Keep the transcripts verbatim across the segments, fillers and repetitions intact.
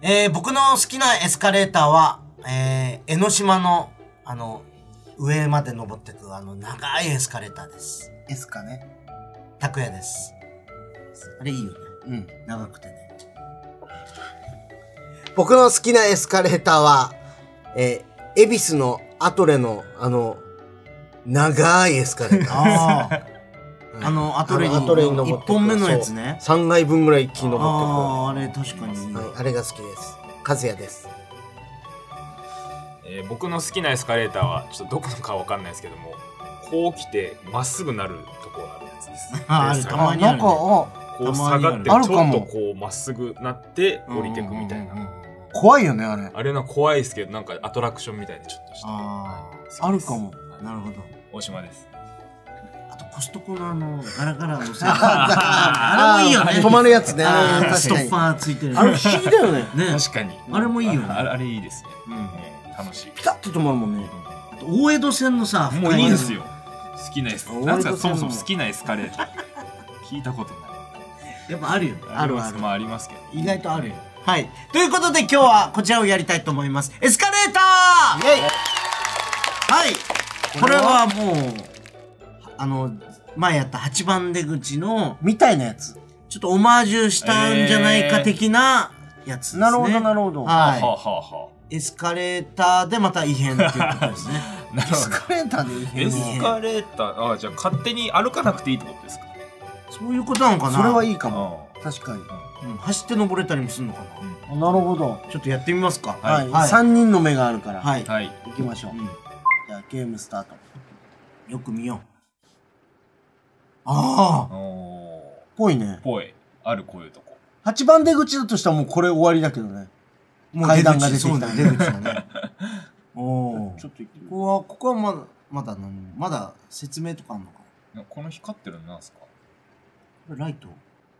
えー、僕の好きなエスカレーターは、えー、江ノ島の、あの、上まで登ってく、あの、長いエスカレーターです。 エスカね。 拓也です。あれいいよね。 うん。 長くてね。 僕の好きなエスカレーターは、えー、恵比寿のアトレの、あの、長いエスカレーターです。ああ。あの、アトレに、 アトレに登っていっぽんめのやつね。 さんかいぶんぐらい一気に登ってく。 ああ、あれ確かに。 はい、あれが好きです。和也です。 えー、僕の好きなエスカレーターは、ちょっとどこのかわかんないですけども、こう来て、まっすぐなるところあるやつです。 ああ、たまにある、ね。 こう下がって、ちょっとこうまっすぐなって降りてくみたいな。 怖いよね、あれ。 あれは怖いですけど、なんかアトラクションみたいでちょっとして。 ああ、あるかも。 なるほど。 大島です。 あとコストコのあのガラガラのさ、あれもいいよね。 止まるやつね。 ストッパーついてる。 あれ不思議だよね。 確かに。 あれもいいよね。 あれいいですね。楽しい。 ピタッと止まるもんね。 大江戸線のさ、 もういいんですよ。好きなエス。なんかそもそも好きなエスカレーター。聞いたことない。 やっぱあるよ。 あるある。まあありますけど。 意外とあるよ。はい。ということで今日はこちらをやりたいと思います。エスカレーター。イェイ。はい。これはもうあの前やったはちばん出口のみたいなやつ。 ちょっとオマージュしたんじゃないか的なやつですね。 なるほどなるほど。 はい。エスカレーターでまた異変っていうことですね。 エスカレーターで異変。 エスカレーター、あ、じゃあ勝手に歩かなくていいってことですか？ そういうことなのかな。 それはいいかも。確かに。 走って登れたりもするのかな。なるほど。 ちょっとやってみますか。 はい。三人の目があるから。 はい。 はい。 行きましょう。じゃあゲームスタート。 よく見よう。ああ。 ぽいね。 ぽい。あるこういうとこ。 はちばん出口だとしたらもうこれ終わりだけどね。もう階段が出てきた。 出口だね。おお。ちょっとここはここはまだまだ何まだ説明とかあんのかな。この光ってるのなんですか？これライト。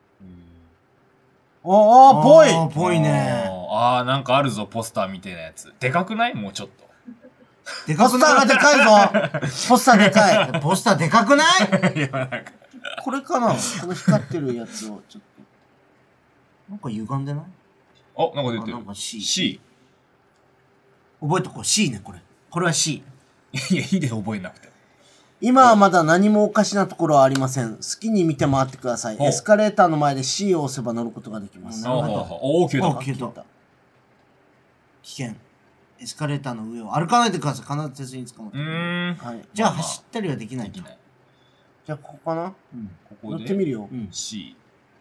ああ、ぽいああ、ぽいね。 ああ、なんかあるぞ、ポスターみたいなやつ。でかくない？もうちょっと。 でかくない？ ポスターがでかいぞ。ポスターでかい。 ポスターでかくないいや、なんか。 これかな？この光ってるやつをちょっと。 なんか歪んでない？ あ、なんか出てる。 なんか C。 C。 覚えとこう。C ね、これ。これは C。 いや、いいで覚えなくて。 今はまだ何もおかしなところはありません。好きに見て回ってください。エスカレーターの前で C を押せば乗ることができます。 なるほど。 おー、消えた。 消えた。危険。エスカレーターの上を歩かないでください。必ず鉄に捕まって。 うーん。 はい。 じゃあ走ったりはできないと。 じゃあここかな？ うん。 ここで。 乗ってみるよ。 うん。 C。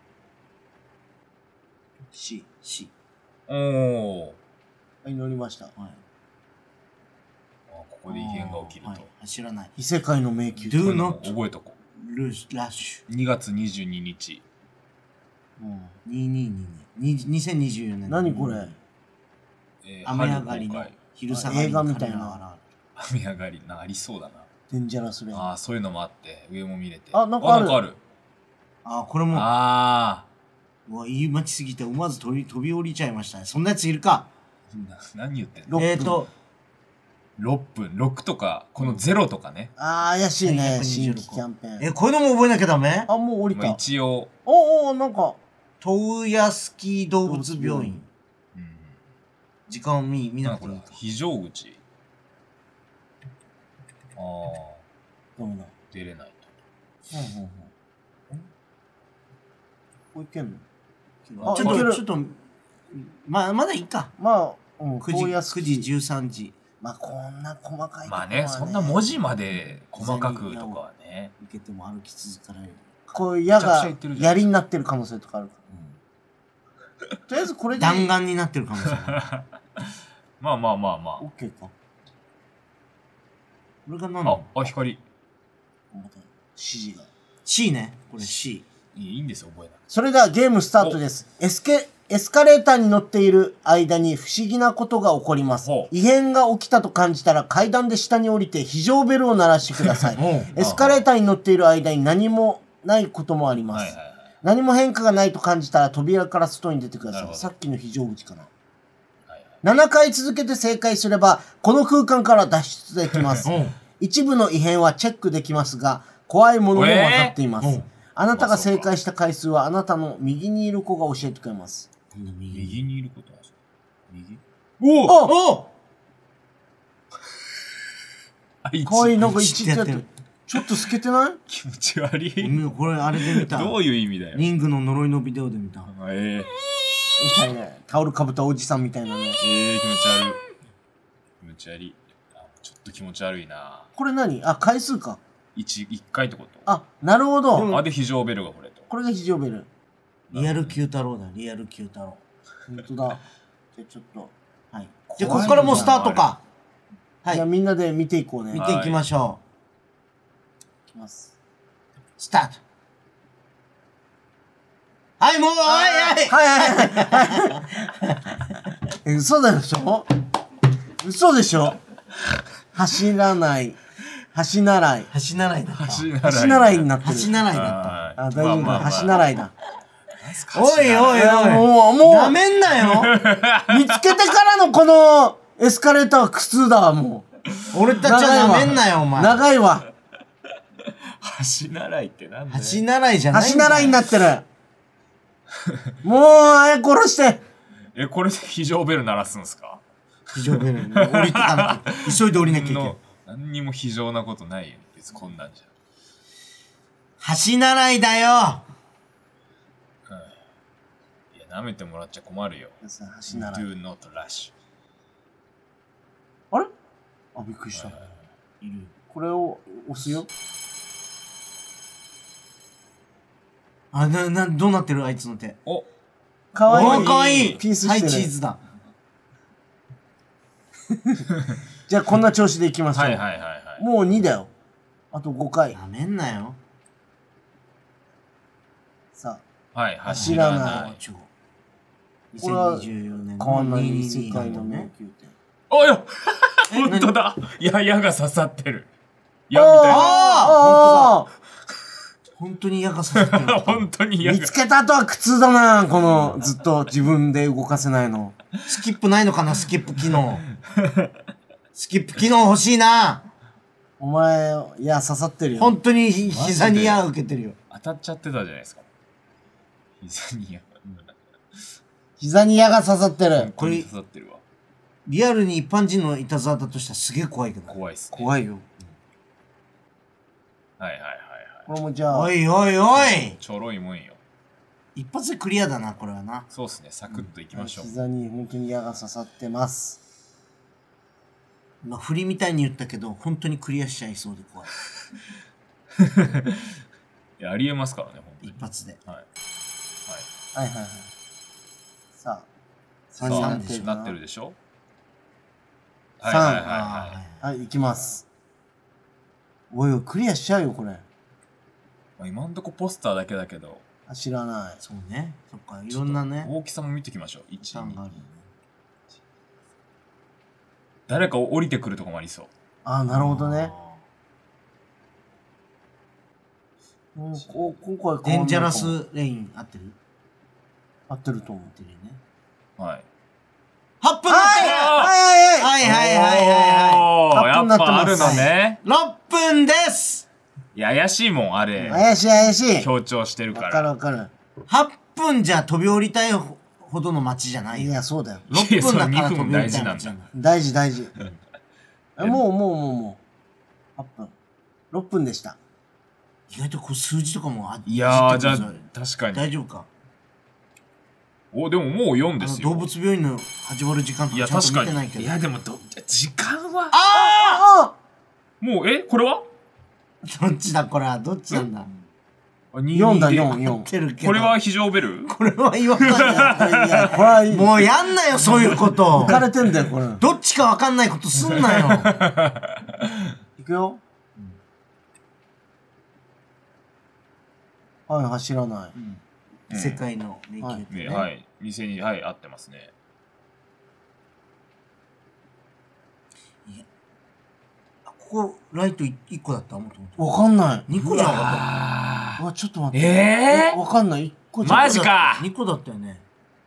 C。C。 おー。 はい、乗りました。はい。 ここで異変が起きると。 知らない。 異世界の迷宮。 Do not 覚えとこう。ラッシュ。にがつにじゅうににち。 にせんにじゅうにねん。にせんにじゅうよねん。 何これ？ 雨上がりの昼下がり映画みたいな。 雨上がりな、ありそうだな。 デンジャラスレイン。 ああ、そういうのもあって、上も見れて。 あ、なんかある。 ある。 ああ、これも。 ああ。 うわ、言い待ちすぎて思わず飛び飛び降りちゃいましたね。そんなやついるか。 何言ってんの？ えっとろっぷん、ろくとか、このゼロとかね。 ああ、怪しいね、新規キャンペーン。 え、こういうのも覚えなきゃダメ？ あ、もう降りた。 一応。 おお、なんか。 トウヤスキー動物病院。時間を見、見なくていいか。 非常口。ああ。 ダメだ。 出れないと。うんうんうん。ここ行けんの？あ、ちょっと、ちょっと、まあ、まだいいか。 まあ、うん、 くじ、じゅうさんじ。 まあ、こんな細かい。 まあね、そんな文字まで細かくとかはね。 受けても歩き続かない。 こういう矢が槍になってる可能性とかあるから。とりあえずこれで。 弾丸になってる可能性。 まあまあまあまあ。 オッケーか。 これが何なの？ あ、あ、光。 指示が。 C ね。これ C。 いいんですよ、覚えなくて。 それではゲームスタートです。エスケ、エスカレーターに乗っている間に不思議なことが起こります。異変が起きたと感じたら階段で下に降りて非常ベルを鳴らしてください。エスカレーターに乗っている間に何もないこともあります。何も変化がないと感じたら扉から外に出てください。さっきの非常口かな。ななかい続けて正解すれば、この空間から脱出できます。一部の異変はチェックできますが、怖いものも分かっています。えー、あなたが正解した回数はあなたの右にいる子が教えてくれます。 右にいることは右おおおおあ、いちかわいい、なんかい一ちってやってるってやってる。ちょっと透けてない？ 気持ち悪い。 うんこれあれで見た。 どういう意味だよ。 リングの呪いのビデオで見た。 えみたいね。タオルかぶったおじさんみたいなね。 ー、えー、気持ち悪い。気持ち悪い。あちょっと気持ち悪いな。 これ何？あ、回数か。 一、一回ってことあ、なるほど。 あ、で、非常ベルがこれと。 これが非常ベル。 リアル九太郎だ、リアル九太郎。 ほんとだ。じゃあちょっと。 はい。じゃあここからもうスタートか。はいじゃあ。みんなで見ていこうね。 見ていきましょいきます。 う。スタート。はい、もう、はい、はい。 はいはいはい。え、嘘でしょ？嘘でしょ？走らない。橋習い。 橋習いだった。 橋橋習いになってる。 橋習いだっはいあ、大丈夫だ。 まあまあまあ橋習いだ。 た。おいおいいやおい。 もう、もなめんなよ。 う、見つけてからのこのエスカレーターは苦痛だわ、もう。 俺たちはなめんなよ、お前。 長いわ。 橋習いってなんだよ。 橋習いじゃないんだよ。 橋習いになってる。もう、あや殺して。 え、これで非常ベル鳴らすんすか？ 非常ベルに降りてかなきゃ。急いで降りなきゃいけないの。何にも非常なことないよ。別にこんなんじ橋習いだよ。 ゃ。うん。いや、舐めてもらっちゃ困るよ。 橋習い。 do not rush。 あれ？あ、びっくりした。 いる。 これを押すよ。 あ、な、な、どうなってるあいつの手。 おかわいい。 おー、かわいい。 ピースはい、 してる。 チーズだ。 じゃあこんな調子でいきましょう。 はいはいはいはい。 もうにだよ。あとごかい。 なめんなよ。 さはい、 走らないちょ。 これはにせんにじゅうよねんあ、変わんないに世界のね迷。宮展。 あ、いやえほんとだや、矢が刺さってる。 あ矢みたいな。 ああ本当に矢が刺さってる。 本当に矢が。 見つけた後は苦痛だな、この、ずっと自分で動かせないの。 スキップないのかな、スキップ機能。スキップ機能欲しいな。 お前、いや、刺さってるよ。 本当にひ膝に矢受けてるよ。 当たっちゃってたじゃないですか。膝に矢。 膝に矢が刺さってる。 これ刺さってるわ。 リアルに一般人のいたずらだとしたらすげえ怖いけど。 怖いっすね。 怖いよ。 はいはいはいはい。 これもじゃあ、 おいおいおい。 ちょろいもんよ。 一発でクリアだな、これはな。 そうっすね、サクッといきましょう。 膝に本当に矢が刺さってます。 まあ、振りみたいに言ったけど、本当にクリアしちゃいそうで怖い。 いや、ありえますからね、本当に。 一発で。 はい。 はいはいはい。さあ、 はい。 さんになさってるあ、なってるでしょはい三はいはいははい、いきます。おいおい、クリアしちゃうよ、これ。 い。まあ、今んとこポスターだけだけど、 知らない。 そうね。そっか、いろんなね。 大きさも見てきましょう。いち、にパターンがあるよね。 誰か降りてくるとこもありそう。 ああ、なるほどね。 あうん、こ今回ーデンジャラスレイン合ってる合ってると思う。 合ってるよね。 はい。 はっぷんはいはいはいはいはいはいはいはおーやはっぷんになってますっぱあるのね。 い。ろっぷんですいや、怪しいもん、あれ。 怪しい怪しい。 強調してるか。 わからるわかる。 はっぷんじゃ飛び降りたいほどの街じゃないよ。 いや、そうだよ。 ろっぷんだからいやそれにふん飛び降りたい街じゃない。 大事大事。えもうもうもうもう。はっぷん。ろっぷんでした。 意外とこう数字とかもあいやー、じゃあ知ってくるぞ、 確かに。 大丈夫かお、でももうよんあのですよ。 動物病院の始まる時間といや、 かちゃんと確かに。 見てないけど。 いや、でもど、時間はあもう、えこれはどっちだこれはどっちなんだあによんだでよんよん。 合ってるけど。 これは非常ベルこれは言わないよ。 いや、これはいい。 もうやんなよ、そういうこと浮。かれてんだよ、これ。 どっちかわかんないことすんなよ。 いくよ。はい、走らない。 うん世界の迷宮ってね。 ね、はい。にせんに、はい、合ってますね。 ここ、ライトいっこだったもともと。 わかんない。 にこじゃなかっあうわ、ちょっと待って。 えーわかんない。いっこじゃん。 マジかにこだったよね。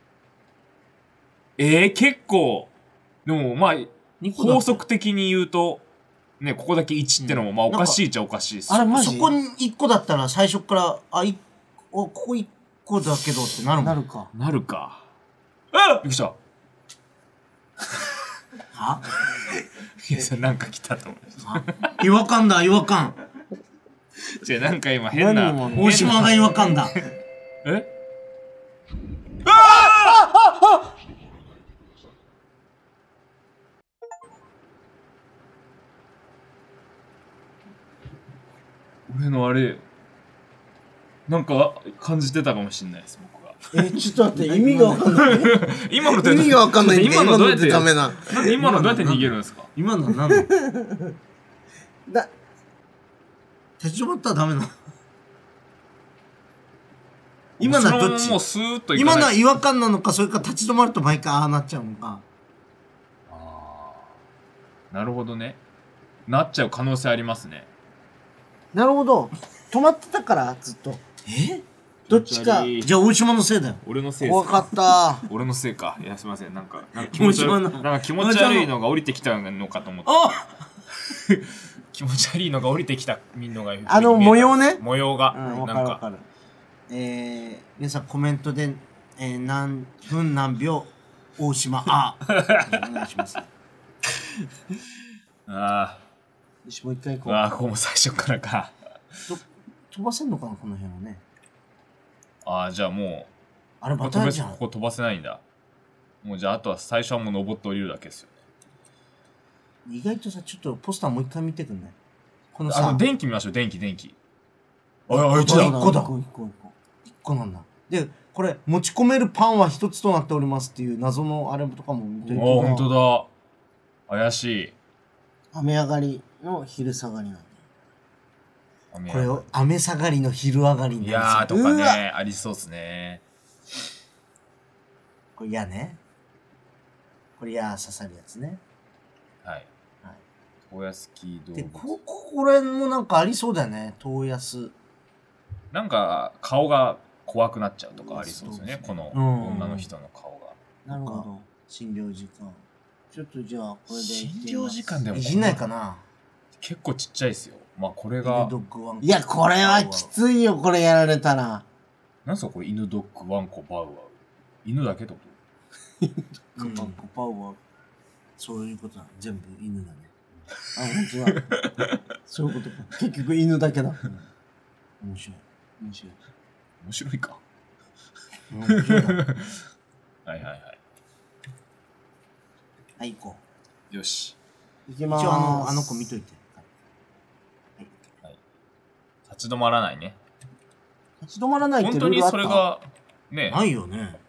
えー、結構、でも、まあ、 にこだった法則的に言うと、ね、ここだけいちってのも、まあ、おかしいっちゃおかしいです。 あれ、マジそこにいっこだったら最初から、あ、いおここいっこだけどってなるもん。 なるか。 なるか。あびっくりした。 いや、それなんか来たと思いまあ違和感だ、違和感。 す。違う、なんか今変な。 何今大島が違和感だ。 え俺のあれ、なんか感じてたかもしれないです、僕が。 え、ちょっと待って、意味がわかんない。 今の意味がわかんないんだけど、 今のどうやってダメな。 なんで今のどうやって逃げるんですか？ 今のは何だだ、 立ち止まったらダメなの。今のはどっちもうスーッといかない。 今のは違和感なのか、それか立ち止まると毎回ああなっちゃうのか。 あーなるほどね。なっちゃう可能性ありますね。 なるほど。止まってたから、ずっと。 えどっちか。 じゃあ大島のせいだよ。 俺のせいです。 怖かった。 俺のせいか。いや、すみません。なんか、なんか気持ち悪い。 大島のなんか気持ち悪いのが降りてきたのかと思って。 あ気持ち悪いのが降りてきたのが。 あの模様ね。 模様が。 うん、わなんか。 かるわかる。 えー、皆さんコメントで、えー、何分何秒大島あお願いします。 ああ。 よし、もう一回行こう。 ああ、ここも最初からか。 飛ばせんのかなこの辺はね。 ああ、じゃあもう。 あれバターじゃん。 ここ飛ばせないんだ。もうじゃああとは最初はもう登って降りるだけですよね。 意外とさ、ちょっとポスターもう一回見てくんない？このあさ、 の、電気見ましょう、電気、電気。ああ、一だ。 一個だ一個一個一個。 一個なんだ。で、これ、持ち込めるパンは一つとなっておりますっていう謎のあれとかも見てるああ、ほんとだ。怪しい。 雨上がりの昼下がりなんだよ。 雨これを雨下がりの昼上がりにいなるんですよ。 やーとかうね、ありそうっすね。 これ嫌ね。これ矢刺さるやつね。 はい。 はい。 東安キー動で、 物。 こ、これもなんかありそうだよね。東安。 なんか、顔が怖くなっちゃうとかありそうですよね。 そうこのうん女の人の顔が。 なるほど。 診療時間。 ちょっとじゃあ、これで。 診療時間でもいじんないかな。 結構ちっちゃいですよ。まあこれ犬がド、ッグワンコいや、これはきついよ、これやられたら。 なんすかこれ犬ドッグワンコバウアウ。犬だけってことうんパパパは。 そういうことだ。全部犬だね。 あ、本当だ。そういうことか。結局犬だけだ。 面白い。面白い。 面白いか。 面白いな。 はいはいはい。 はい、行こう。 よし。 一応いきまーす。 あの、あの子見といて。 立ち止まらないね。 立ち止まらないって本当にルールあったそれが、ね、 ないよね。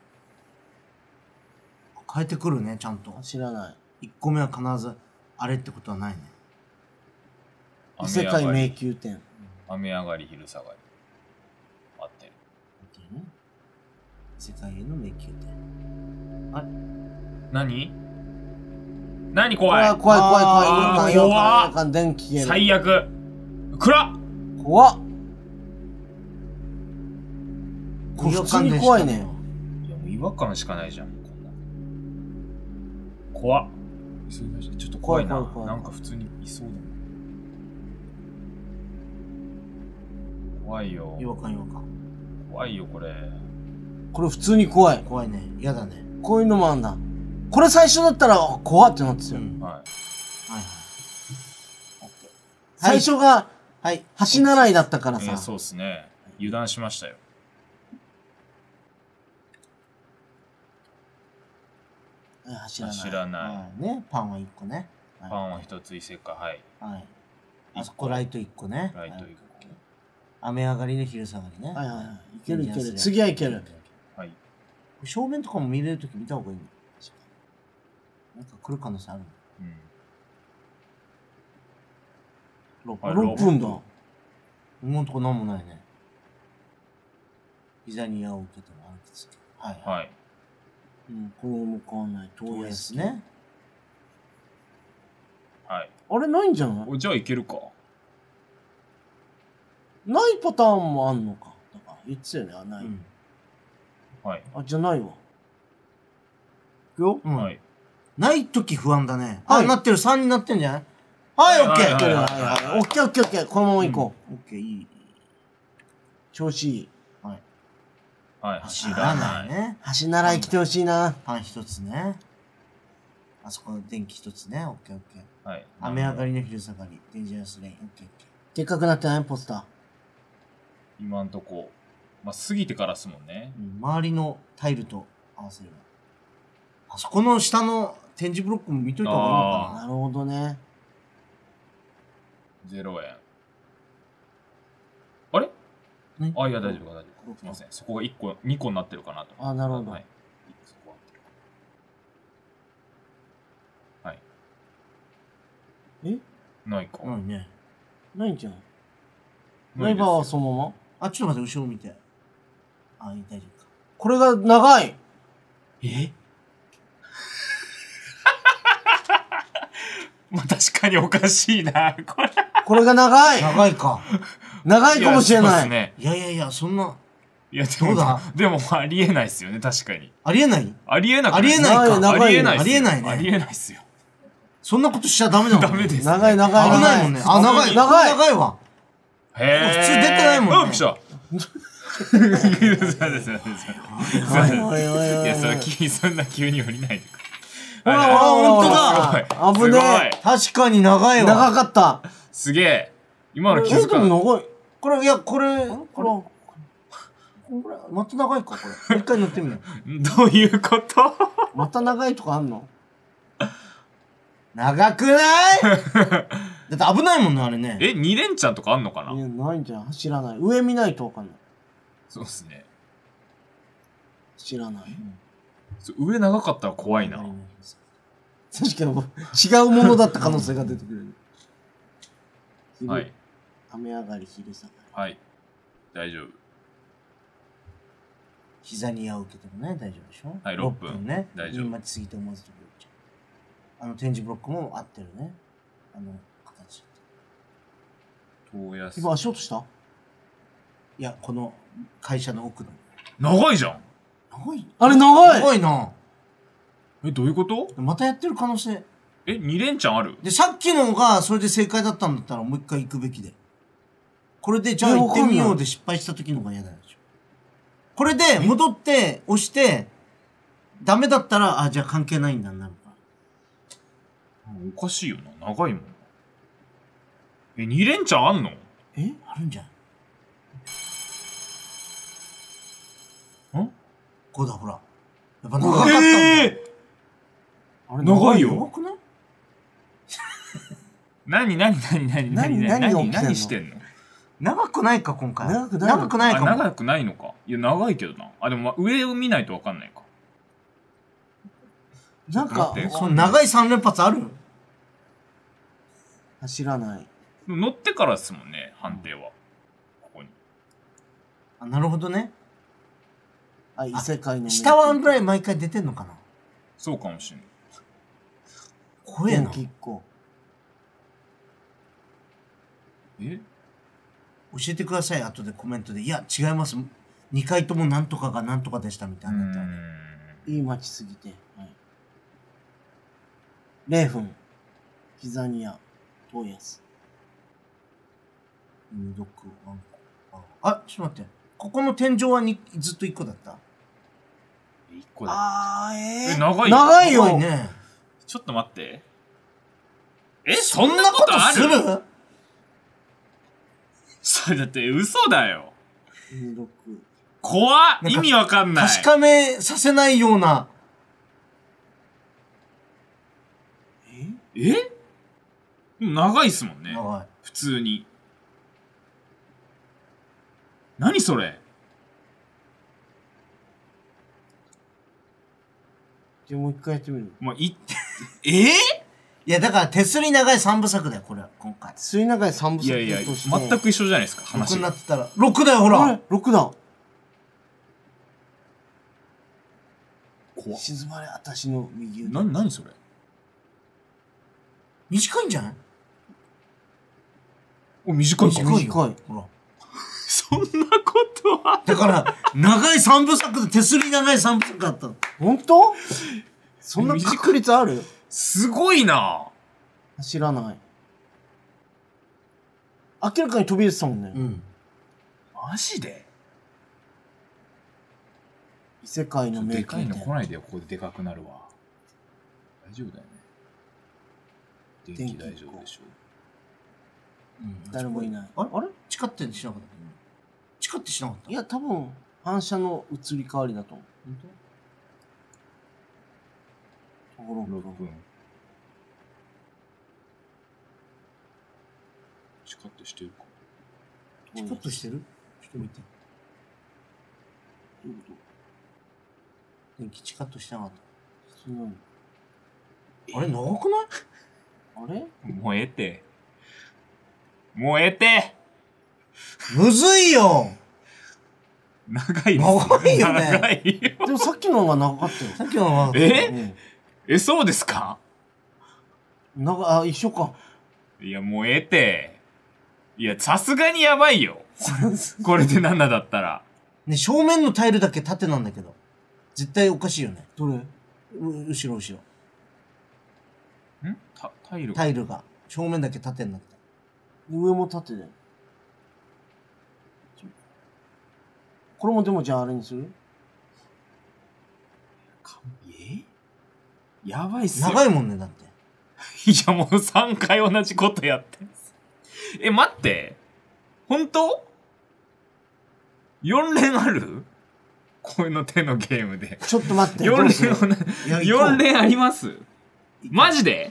変えてくるね、ちゃんと。 知らない。 一個目は必ず、あれってことはないね。 雨世界上がり、 迷宮展。 雨上がり、昼下がり。あってる。 世界への迷宮展。 何何怖い怖い怖い怖い怖い。 あーよかんよかん怖っよかん電気消える。 最悪暗っ怖っ。 これ普通に怖いね。 いやもう違和感しかないじゃんこんな怖っ急ぎましょうちょっと怖いな怖い怖い怖いなんか普通にいそうだもん怖いよ違和感違和感。 怖いよこれこれ普通に怖い。 怖いね。嫌だね。 こういうのもあんだ。これ最初だったら、あ怖ってなってたよ。 うん。 ははいはい。 最初が、 はい。 橋習いだったからい、えーさ。 そうっすね油断しましたよはい走らない。 知らないはいね。パンは一個ね。はいパンを一つ異性かはいはい。あそこライト一個ね。 ライトはいいく雨上がりの昼下がりね。 はいはいはい。いけるいける。 いいやつ次はいける。 はい正面とかも見れるとき見た方がいいの。なんか来る可能性あるうんの。 はいろっぷんだ。 今のとこなんもないね。膝に矢を受けても歩きつけ。はい。 はいうん、これも変わんない。 東東安安ね。 はいあれないんじゃないおじゃあいけるかないパターンもあんのか。だから言ってたよね。あ、ない。 うん。 はいあ、じゃないわ。いくよ。 うんはいないとき不安だね。あ、 はいなってる。さんになってんじゃないはい、オッケー。 はいはいはいはいはい。オッケーオッケーオッケー。このまま行こう。 オッケー、いい。 調子いい。 はい。 はい知らないね。 橋習い来てほしいな。 パン一つね。 あそこの電気一つね。オッケーオッケー。 はい。 雨上がりの昼下がり。デンジャラスレイン。オッケーオッケー。 でっかくなってないポスター。 今んとこ。まあ、過ぎてからっすもんね。 うん、周りのタイルと合わせれば。あそこの下の展示ブロックも見といた方がいいのかな。 なるほどね。 ゼロえん。あれねあ、いや、大丈夫か、大丈夫。すいません。そこがいっこ、にこになってるかなと。 あ、なるほど。 はい。そこは合ってるかはい。 えないか。 ないね。 ないんじゃん。 なライバーいですよはそのままあ、ちょっと待って、後ろ見て。あ、いい、大丈夫か。 これが長い。 えまあ、確かにおかしいな、これ。 これが長い。 長いか。 長いかもしれやそうない。 ですね。 いやいやいや、そんな、 いや、でもそうだ、 でもありえないっすよね、確かに。 ありえないありえなくありえないか。 長いありえないっすよ。 ありえないねありえないっすよ。 そんなことしちゃダメだもん。 ダメですね。 長い長い危ないもんね。あ、長い。 長い長いわ。 へー。 普通出てないもんねあ、来た。すいませんすいませんすいませんおいおいおいおい。 いや、それ急そんな急に降りないでくれ。 ほらはいはいほらほほららすごい。 危ねえ。 確かに長いわ。 長かった。 すげえ。今の気え、でづかない。 も長い。 これ、いや、これ、 ここれ、これ、また長いか、これ。もう一回乗ってみよう。 どういうことれ、また長いとかあんの長くないだって危ないもんね、あれね。 え、二連チャンとかあんのかないや、ないんじゃん。走らない。上見ないとわかんない。 そうっすね。 知らない。 そう上長かったら怖いな。 確かにもう違うものだった可能性が出てくる。昼はい。 雨上がり、昼下がり。 はい。大丈夫。 膝に合うけどね、大丈夫でしょはいろっぷんね。 大丈夫見待ちすぎて思わずとこ行っちゃう。あの展示ブロックも合ってるね。あの形。 遠安。 今足音したいや、この会社の奥の。 長いじゃん。 長いあれ長い長いな。 え、どういうことまたやってる可能性。 え、二連チャンあるで、さっきのがそれで正解だったんだったらもう一回行くべきで。これで、じゃあ行ってみようで失敗した時の方が嫌だでしょ。これで戻って押して、ダメだったら、あ、じゃあ関係ないんだなるか。 おかしいよな。長いもん。え、二連チャンあんのえあるんじゃん。 んこうだ、ほら。やっぱ長かったんだ。 えあれ長いよ長くない何何何何何何何が起きてんの何してんの長くないか、今回。 長くないの長くないかも。 あ長くないのか。いや、長いけどな。あ、でも、まあ、上を見ないとわかんないか。 なんか待ってその長い三連発ある走らない。 でも乗ってからですもんね、判定は。ここに。 あ、なるほどね。 あ、異世界の下はぐらい毎回出てんのかなそうかもしれない。 怖えな。 電気一個。 え教えてください、後でコメントで。いや、違います。にかいともなんとかがなんとかでしたみたうーいな。 ん。 いい街すぎて。はい。れいふん。キザニア。トーヤス。 うん、どっかワンコ。あ、あちょっと待って。ここの天井はにずっといっこだった一個だ。 あー、ええ、長い長いよ長いね。 ちょっと待って。え、 そんなことするそれだって嘘だよ。 にろく。 怖っなんか意味わかんない。 確かめさせないような。 えでも長いっすもんね。 長い。 普通に。何それじゃあもう一回やってみる。 もうい、えー、 いや、だから手すり長い三部作だよ、これは、今回。 水の中で三部作いやいや、 として。 全く一緒じゃないですか、 ろく話が。 になってたら。ろくだよ、ほあられ。ろくだ。 怖っ静まれ、私の右腕。 な、何それ短いんじゃないお、短いか短いよ。 短いほら。 そんなことはだから、長い三部作で手すり長い三部作だったの。 ほんとそんな確率あるすごいな。 知らない。明らかに飛び出てたもんね。 うん。 マジで異世界の名でかいの店。 来ないでよ、ここででかくなるわ。 大丈夫だよね。電気大丈夫でしょ。 うん、誰もいない。 あれあれ地下ってしなかった地下ってしなかったいや、多分、反射の移り変わりだと思う。本当ところろっぷん。チカッとしてるか。 チカッとしてるちょっと見て。 どういうこ電気チカッとしてなかっとすごい。 た。あれ長くないあれもうええって。もうええってむずいよ長いです。 長いよね長いよ。 でもさっきの方が長かったよ。 さっきのは、 ええ、そうですか？ うん、長、あ、一緒か。 いや、もうええって。いや、さすがにやばいよ。これでななだったら。 ね、正面のタイルだけ縦なんだけど。絶対おかしいよね。 どれう後ろ後ろ。 んタタイルタイルが。正面だけ縦になった。 上も縦だよ。これもでもじゃああれにするえやばいっすよ。 長いもんね、だって。 いや、もうさんかい同じことやってんす。え、待って。本当 ?よん 連あるこういうの手のゲームで。 ちょっと待って。 よん連どうするいやよん連ありますマジで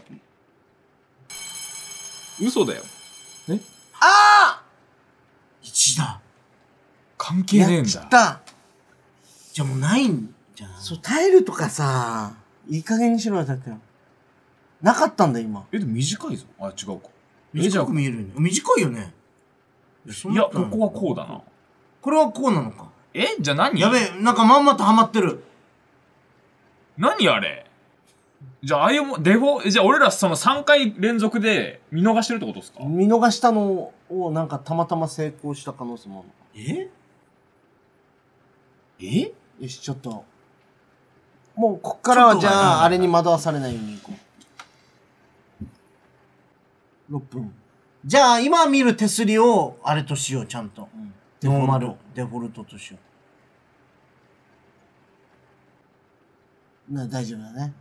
嘘だよ。えあいちだ。 関ーやっ係ねえんだ。 ちったじゃあもうないんじゃん。 そう、タイルとかさ、いい加減にしろよ、だって。なかったんだ、今。 え、でも短いぞ。あ、違うか。え、じゃあ短く、見えるよね。短いよね。 いや、ここはこうだな。 これはこうなのか。 えじゃあ何やべえ、なんかまんまとハマってる。 何あれじゃあ、ああいうも、デフォ、えじゃあ俺らそのさんかい連続で見逃してるってことですか見逃したのをなんかたまたま成功した可能性もある。 ええよし、ちょっと。もう、こっからはじゃちょっとあ、あれに惑わされないように行こう。ろっぷん。 じゃあ今見る手すりをあれとしよう、ちゃんと。 うんノーマル、デフォルトとしよな、大丈夫だね。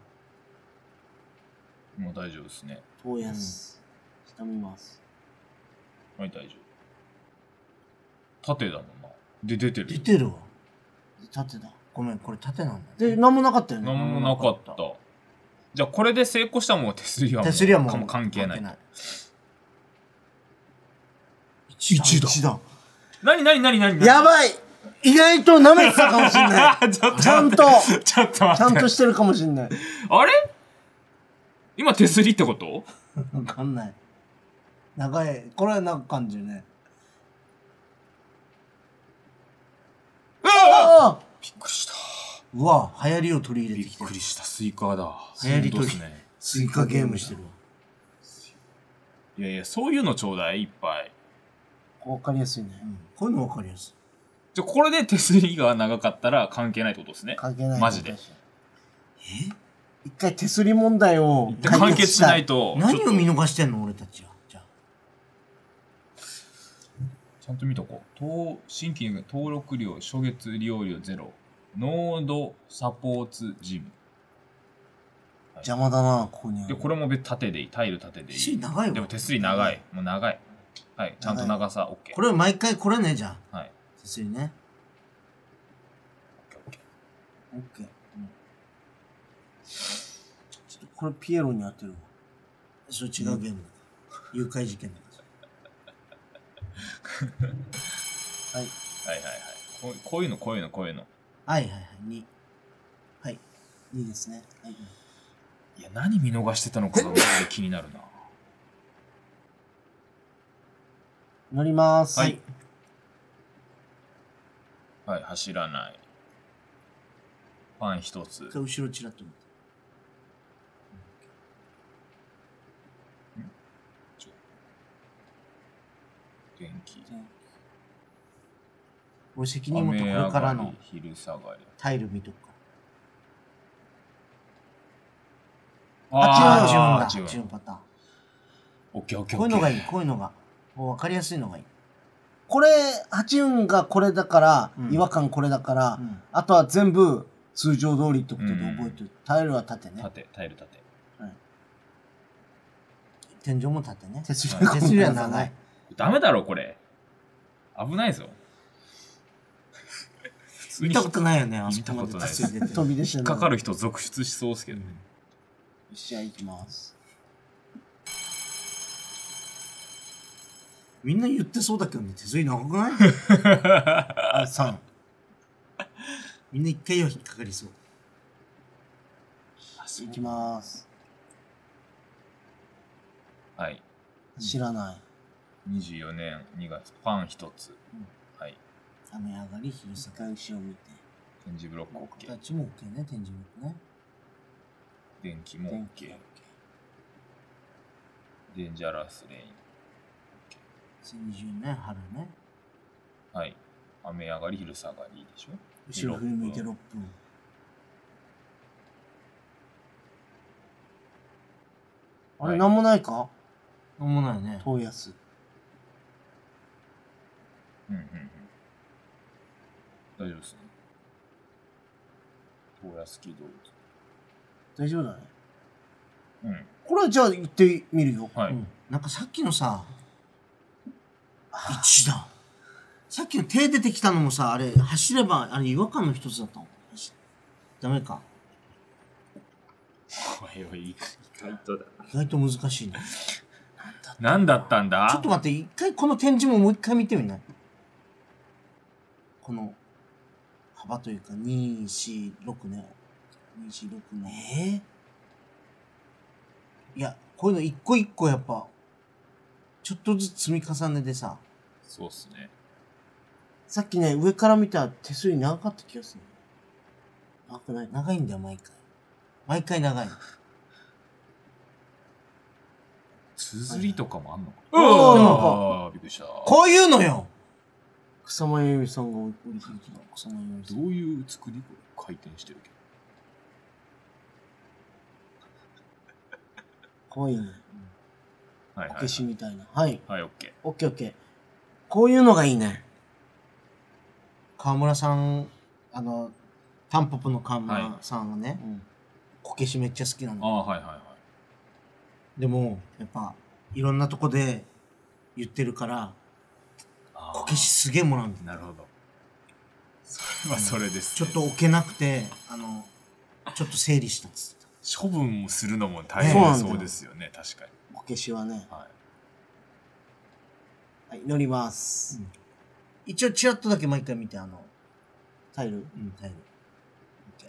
もう大丈夫ですね。 遠やす。下見ます。 はい、大丈夫。縦だもんな。で、出てう。 る。 出てるわ。 縦だ。 ごめん、これ縦なんだよ。 で、なんもなかったよね。 なんもなかった。じゃあ、これで成功したもん手すりはもう手すりはもうかも関係ない。 いちだ。 いちだ。 なになになになにやばい意外と舐めてたかもしんない。 ちょっとちゃんと、 ちょっと待って。 ちゃんとしてるかもしんない。 あれ今手すりってことわかんない。長い。これはなんか感じるね。 うわあびっくりした。 うわ、流行りを取り入れびってきてるくりした。スイカだ。 流行りとそうですね。 スイカゲームしてるわ。 いやいや、そういうのちょうだい、いっぱい。 あわかりやすいね。 うんこういうのわかりやすい。 じゃあ、これで手すりが長かったら関係ないってことですね。 関係ない。 マジで。 一回手すり問題をで完結しないと。 何を見ちょっ逃してんの俺たちは。じゃあ。 ちゃんと見とこう。登新規の登録料、初月利用料ゼロ。ノードサポーツジム。 邪魔だな、ここにある。 で、これも別縦でいい。タイル縦でいい。 手すり長いわ。 でも手すり長い。もう長い。はい。ちゃんと長さ OK。 これ毎回これね、じゃあ。 はい。 手すりね。 OK。 オッケー。ちょっとこれピエロに当てるわ。 それ違うゲームだから。誘拐事件だかはい。 はいはいはい。こうこういうの、こういうの、こういうの。 ら。はいはいはい。に。はい。 いいですね。はい。 いや、何見逃してたのかがマジで気になるな。 乗ります。 はい。はい、走らない。パン一つ。 後ろちらっと見て。 電気。 俺責任持ってこれからの雨上がり昼下がり。 タイル見とくかあら。あ、チューンだ。 チューンチューンパターン。 オッケーオッケーこういうのがいい。 い。 こういうのが。もう分かりやすいのがいい。 これ、八運がこれだから、 うん違和感これだから、 うんあとは全部通常通りってことで覚えてる。タイルは縦ね。 縦、タイル縦。 天井も縦ね。 手すり手すりは長い。 ダメだろ、これ。危ないぞ。 見たことないよね、あそ見たこまでことないです手すり出てる。 飛び出して引っかかる人続出しそうですけどね。 よし、じゃあ行きます。 みんな言ってそうだけどね、手すり長くないあ、さん。みんな一回は引っかかりそう。 行きます。 はい。 知らない。 にじゅうよねんにがつ、パン一つ。はい。 雨上がり、昼下がり。 後ろ見て。 点字ブロック OK。 形も OK ね、天井もね。 電気も電気 OK。デンジャラスレイン。 にせんにじゅうねん春ね。 はい。雨上がり、昼下がりでしょ。 後ろ振り向いてろっぷん。あれ、なんもないか？ なんもないね。 遠安。 うんうんうん。大丈夫ですね。東安軌道。 大丈夫だね。 うん。 これはじゃあ行ってみるよ。 はい。 うんなんかさっきのさ、いちだ。さっきの手出てきたのもさ、あれ、走れば、あれ、違和感の一つだったの。ダメか。 おいおい、意外とだ。 意外と難しいね。 何だったんだ？ ちょっと待って、一回この展示ももう一回見てみない？この幅というか、に、よん、ろくね。に、よん、ろくの。えー、いや、こういうの一個一個やっぱ、ちょっとずつ積み重ねでさ。 そうっすね。 さっきね、上から見た手すり長かった気がする。 長くない？長いんだよ、毎回。毎回長い。 綴りとかもあんのか。 おーなんかああ、びっくりした。 こういうのよ草間由美さんが降りてきた。 草間由美さんどういう作り？これ回転してるけかわいいね。 ど。はいはい、は消しい。 みたいな。はい。 はい、オッケオッケーオッケー。こういうのがいいね。 川村さん、あの、タンポポの川村さんがね、 うん。 こけしめっちゃ好きなー。あの。 あ、はいはいはい。 でも、やっぱ、いろんなとこで言ってるから、 あこけしすげえもらうんだよ。 なるほど。それはそれです、ね。 ちょっと置けなくて、あの、ちょっと整理したっつって処分をするのも大そうなんだよ変そうですよね、確かに。 こけしはね。 はい。 はい、乗ります。 一応チラッとだけ毎回見て、あの、 タイルうん、タイル。OK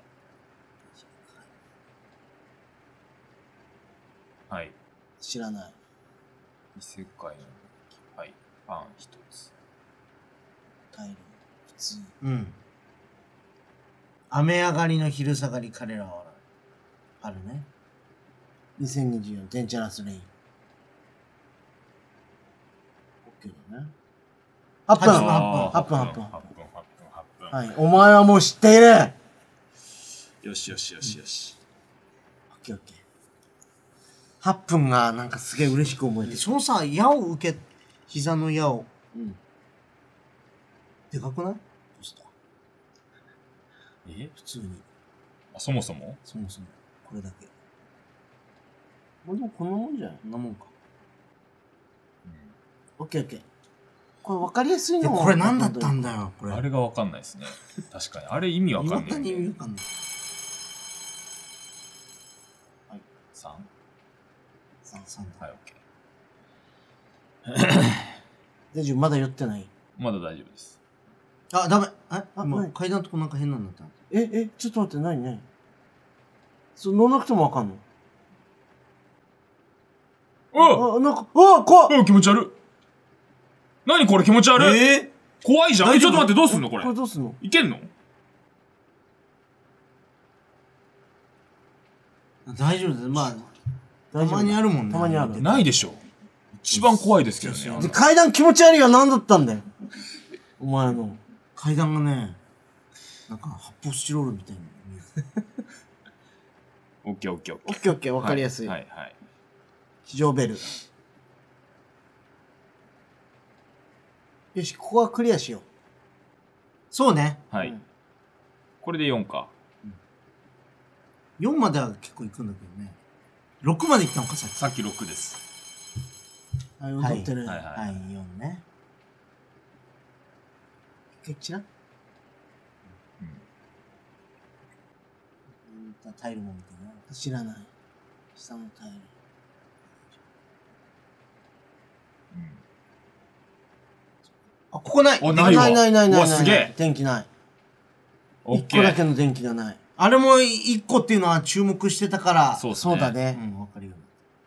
はい。 知らない。 異世界のはい。パン一つ。 タイル。普通。 うん。雨上がりの昼下がり、彼らは笑う。あるね。 にせんにじゅうよんデンジャラスレイン。OK だね。はっぷんははっぷんはっぷんはっぷん、はっぷん、はっぷん。 はい。お前はもう知っている。 よしよしよしよし。 オッケーオッケー。はっぷんがなんかすげえ嬉しく思えてでそのさ、矢を受け、膝の矢を、 うん。 でかくない？どうした？ え普通に。 あそもそもそもそも。これだけ。 まあでもこんなもんじゃないこんなもんか。 オッケーオッケー。これ分かりやすいで、 のこれ何だったんだよ、これ。 あれがわかんないですね。確かに。あれ意味わかんない、 未だに意味わかんない。 さん。 さん、さんだ。 はい、オッケー。 大丈夫まだ寄ってない。 まだ大丈夫です。 あ、ダメ。え今、 あ何階段のとこなんか変なんだった。 え、え、ちょっと待って、何何そう、乗らなくても分かんのああ、なんか、うわ、怖っあ気持ち悪い。何これ気持ち悪い。 え怖いじゃん。えちょっと待って、どうすんのこれこれ。どうすんのいけんの？ ー、大丈夫です。まあ、た大丈夫まにあるもんね。 たまにあるないでしょ。一番怖いですけどね。あでの階段気持ち悪いは何だったんだよ。お前の。 階段がね、なんか発泡スチロールみたいに見える。 オッケーオッケーオッケー。 オッケーオッケー、分かりやすい。 はいはい。 非常ベル。よし、ここはクリアしよそうね。 はい。 うんこれでよんか。 よんまでは結構行くんだけどね。 ろくまでいったのか、さっき。 さっきろくです。 はい、踊ってる。 はいはいはい、よんね。 一回チラッ。 うん。タイルも見てな。 知らない。下のタイル。 あ、ここない。 お、ないわ。 ないないないない。 わ、すげえ。 電気ない。 オッ一ケー。 個だけの電気がない。 あれもいっこっていうのは注目してたから。 そうっすね。 そうだね。 うん、わかるよ。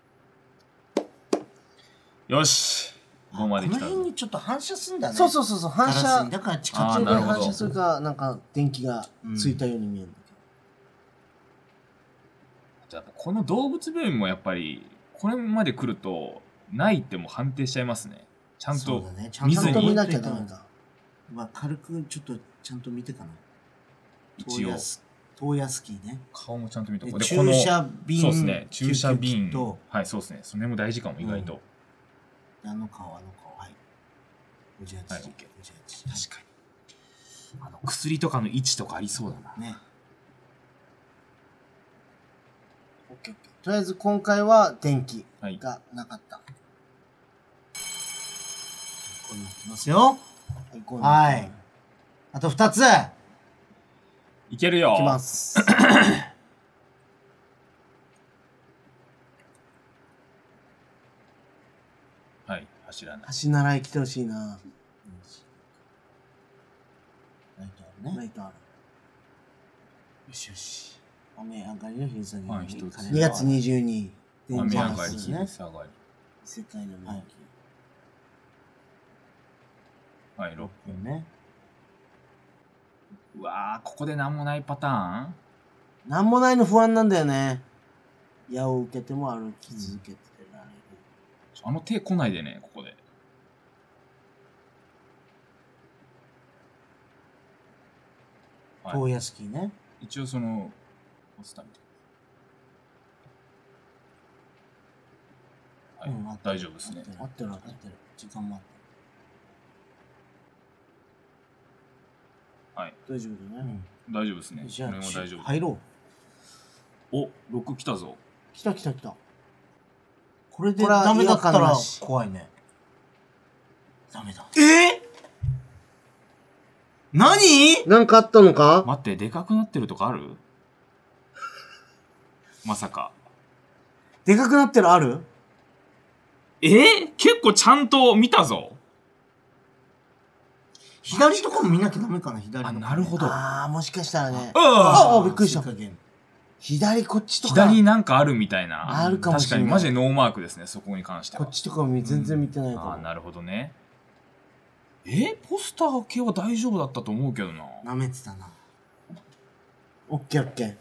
よし。ごまで来たぞ。 この辺にちょっと反射すんだね。 そうそうそうそう、反ガラス射。 にだから近あー途中でなるほど反射するか、なんか電気がついたように見えるんだけど。 じゃあこの動物病院もやっぱりこれまで来るとないってもう判定しちゃいますね。ちゃんとそうだね。ちゃんと見ずにちゃんと見なきゃダメだ。 まあ、軽くちょっとちゃんと見てかな。 一応東野スキーね。 顔もちゃんと見とこでう。 注射瓶。 そうですね。注射瓶と、 はい、そうですね。それも大事かも、意外と。 あの顔、あの顔、はい。ごじゅうはち。 はい、オッケー。 ごじゅうはち。 確かに。あの、薬とかの位置とかありそうだな。 ね。 オッケーオッケー。とりあえず今回は電気はい。 がなかった。 こうなってますよ。 はい、こうはい。あとふたつ。 いけるよ。 いきます。 はい、走らない。 橋習い来てほしいな。 ライトあるね。 ライトある。 よしよし。雨上がりの日下げはい一つにがつにじゅうにに。 雨上がり、 ですね日で。下がり。 世界のはい免はい、ろっぷん。 ね。 うわー、ここでなんもないパターン疫。なんもないの不安なんだよね。矢を受けても歩き続けてられる。 あの手来ないでね、ここで。はい東野スキーね。 一応その、ポスター見て。はい、 うん大丈夫ですね。 合ってる合ってる。 時間もあっはい、 大丈夫て。 だね。 大丈夫ですね。 じゃあこれも大丈夫。 入ろう。 お、ろく来たぞ。 来た来た来た。 これでこれはダメだったら違和感なし怖いね。ダメだ。えー、何なんかあったのか？ 待って、でかくなってるとかあるまさか。 でかくなってるある？ えー、結構ちゃんと見たぞ。 左とかも見なきゃダメかな、左あ、 の。 なるほど。 ああ、もしかしたらね。 あああ、びっくりした。 追加減左こっちとか。 左になんかあるみたいな。 あるかもしれない確かにマジでノーマークですね、そこに関しては。 こっちとかも全然見てないかああ、 も。 なるほどね。えポスター系は大丈夫だったと思うけどな。 舐めてたな。 オッケーオッケー。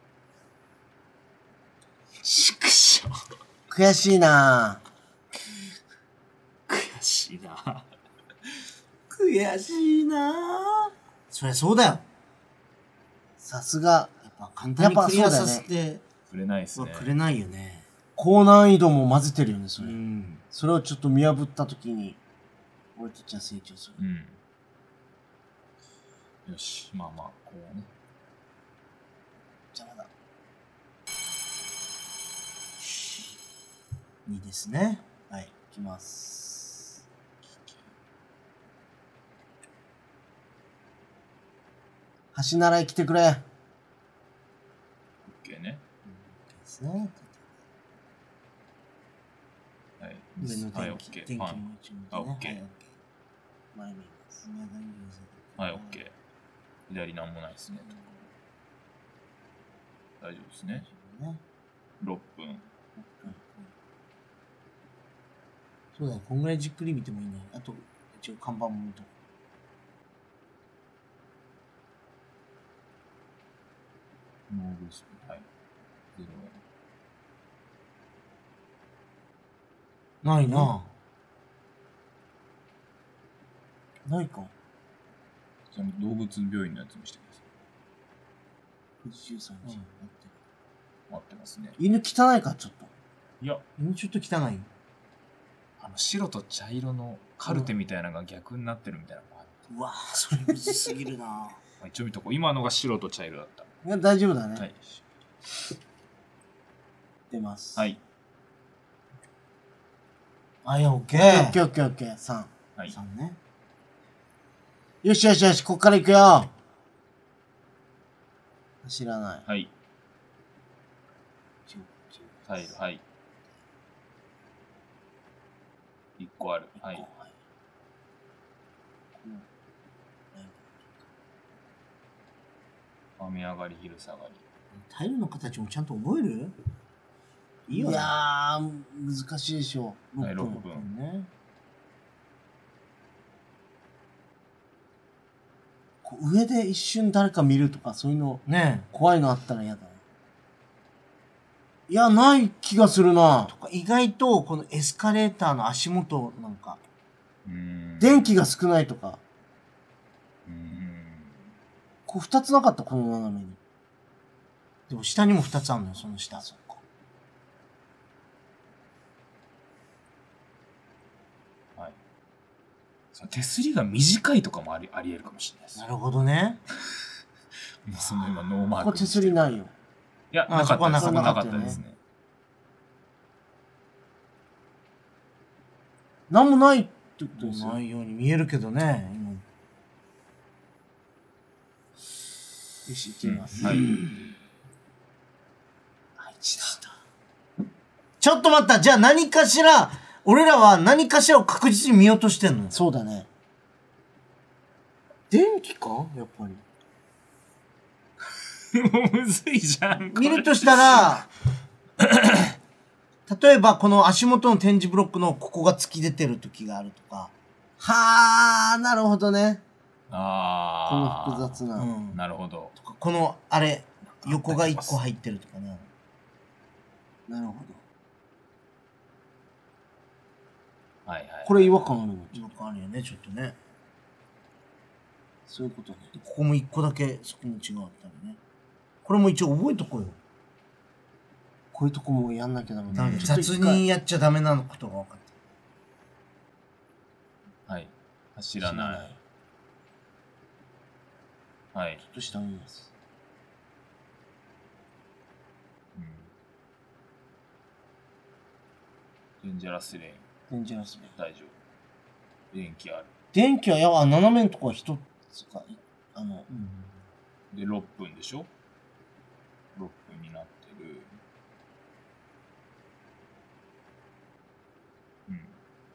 ちくしょう。 悔しいな悔しいな。 悔しいなぁ。そりゃそうだよ。 さすが。 やっぱ簡単にクリアさせやてくれないですね。 はくれないよね。 高難易度も混ぜてるよね、それ。 ん。 それをちょっと見破ったときに、俺たちは成長する。 うん。よし、まあまあ、こうね。 邪魔だ。 にですね。 はい、いきます。橋習い来てくれ。 オッケーね。 ですね。 はい。 上のはい、 電気。 オッケー。 電気もはい、 一応見てね。 あオッケーはい前見ます。 はい、オッケー。左なんもないですね。大丈夫ですね。 ね。 ろっぷん。 そうだよ。こんぐらいじっくり見てもいいね。あと、一応看板も見とこノーブスはい。ゼロう。ないなないか。 その動物病院のやつ見せてくださ富士じゅうさんじ。 うんい。待ってますね。 犬汚いか、ちょっと。 いや、 い。ちょっと汚い。 あの、白と茶色のカルテみたいなのが逆になってるみたいなのがあって。 うわぁ、それむずすぎるなまあ、一応見とこう。今のが白と茶色だった。 いや、大丈夫だね。 はい。 出ます。 はい。 あ、いや、オッケオッー。 ケーオッケーオッケー。さん。 はい。 さんね。 よしよしよし、こっから行くよ。知らない。 はい。タイル、はい。いっこある。はい。雨上がり、昼下がり。 タイルの形もちゃんと覚える？いいよね。 いやー、難しいでしょ。 はい、ろっぷん。 ね。 こう上で一瞬誰か見るとか、そういうの、 ね怖いのあったら嫌だな。いや、ない気がするな。 とか意外と、このエスカレーターの足元なんか、 うーん。 電気が少ないとか。 うーん。 こう二つなかった、この斜めに。 でも下にも二つあるのよ、その下。そっか。 はい。その手すりが短いとかもあり、あり得るかもしれないです。 なるほどね。 もうその今ノーマーク。 ここ手すりないよ。 いや、 あなかったです。 そこはなかったですね。 なんもないってことですよ。 ないように見えるけどね、今。 よし、行きます。 はい。 あ、いちだ。 ちょっと待った、じゃあ何かしら、俺らは何かしらを確実に見落としてんの？ そうだね。 電気かやっぱり。 もうむずいじゃん。 見るとしたら、例えばこの足元の展示ブロックのここが突き出てる時があるとか。 はー、なるほどね。 あこの複雑な。 うん。 なるほど。 とかこの、あれ、横がいっこ入ってるとかね。 なるほど。 はいはい。 これ違和感あるの？ 違和感あるよね、ちょっとね。 そういうことね。 ここもいっこだけそこも違うったりね。これも一応覚えとこうよ。 こういうとこもやんなきゃダメだ。 なんで雑にやっちゃダメなことが分かって。 はい。走らない。はい。 ちょっと下見ます。 うん。デンジャラスレーン。 デンジャラスレーン。 大丈夫。電気ある。 電気は、やば、斜めのとこは一つか、あの、 うん。 で、ろっぷんでしょ ?ろっ 分になってる。うん。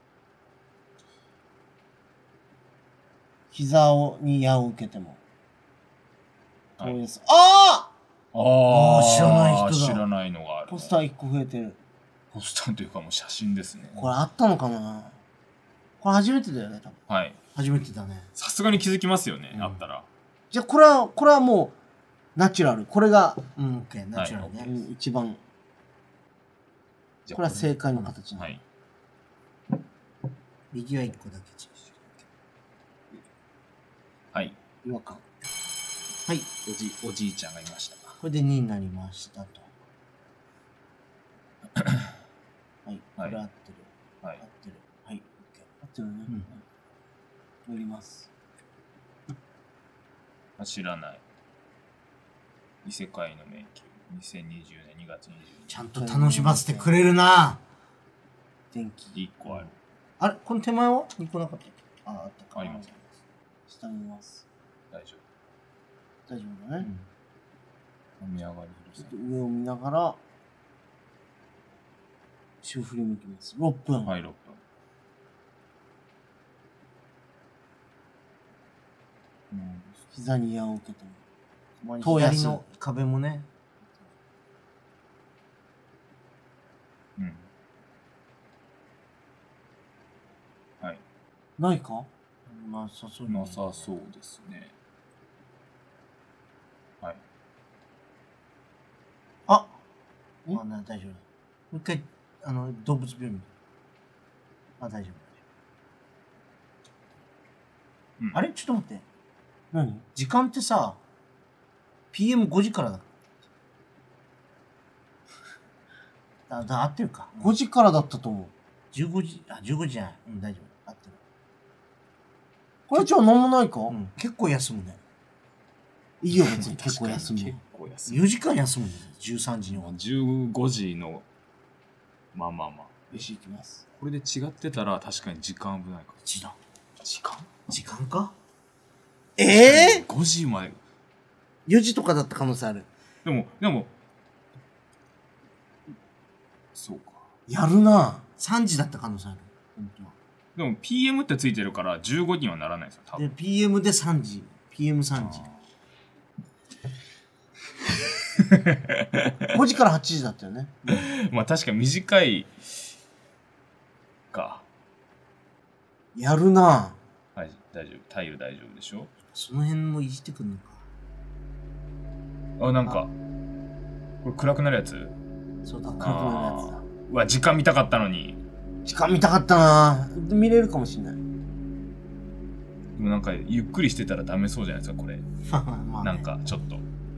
膝をに矢を受けても。 はい、 ああああ知らない人だ。 知らないのがある、ね。 ポスターいっこ増えてる。 ポスターというかもう写真ですね。 これあったのかな？これ初めてだよね、多分。 はい。 初めてだね。 さすがに気づきますよね、 うん、 あったら。 じゃあこれは、これはもう、ナチュラル。これが、 うん、オッケー、ナチュラルね。 はい、うん、一番。 じゃこれは正解の形なの。 はい。 右はいっこだけ違う。 はい。 違和感。 はい。 おじ、おじいちゃんがいました。 これでにになりましたと。はい。これ合ってる。 はい。 合ってる。はい。 合ってるね。うん。乗ります。 知らない。異世界の迷宮。にせんにじゅうねんにがつにじゅうににち。 ちゃんと楽しませてくれるな。 電気。 いっこある。 あれこの手前はにこなかった？あ、あったか。 あります。 下見ます。 大丈夫。大丈夫だね。 うん。見上がりちょっと上を見ながら、後ろ振り向きます。ろっぷん。 はい、ろっぷん。うん、 膝に矢を受けても。左の壁もね。 うん。はい。 ないか？ なさそう。 なさそうですね。はい。 ああ、な、大丈夫。もう一回、あの、動物病院。あ、大丈夫。うん、あれちょっと待って。 何？ 時間ってさ、ピーエムご 時からだ。だ、だ、合ってるか。 ごじからだったと思う。 じゅうごじ、あ、じゅうごじじゃない。うん、大丈夫。合ってる。 これじゃあ何もないか？ うん、結構休むね。 いいよ、別に結構休む。 結構休む。 よじかん休むんだよ。じゅうさんじに終わる。 じゅうごじの、まあまあまあ。 飯行きます。 これで違ってたら確かに時間危ないかも。 時間時間時間かええごじまで。 よじとかだった可能性ある。 でも、でも、そうか。 やるな。 さんじだった可能性ある。本当は。 でも ピーエム ってついてるからじゅうごにはならないですよ、多で、 分。 ピーエム でさんじ。ピーエムさんじ。 ごじからはちじだったよね。 まあ確か短いか。 やるな。 はい、大丈夫。タイル大丈夫でしょ。 その辺もいじってくんのか。 あ、なんか、これ暗くなるやつ。 そうだ、 暗くなるやつだ。 うわ、時間見たかったのに。 時間見たかったな。見れるかもしんない。 でもなんか、ゆっくりしてたらダメそうじゃないですか、これ。 まあねなんか、ちょっと。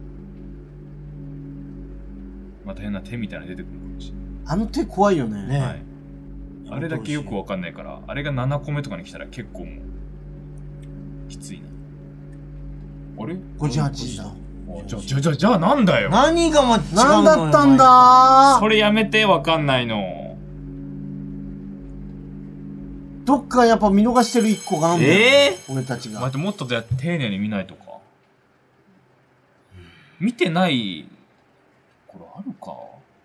また変な手みたいなの出てくるかもしれあの手怖いよね。 ねない。はい。あれだけよくわかんないから、あれがななこめとかに来たら結構もう、きついな。あれごじはちじだ。 あじゃあ、じゃあ、じゃあ、じゃあなんだよ。 何がま、違うのよなんだったんだそれやめて、わかんないの。 どっかやっぱ見逃してる一個があんだよ。 え俺たちが。 待って、もっとだ丁寧に見ないとか。見てない、これあるか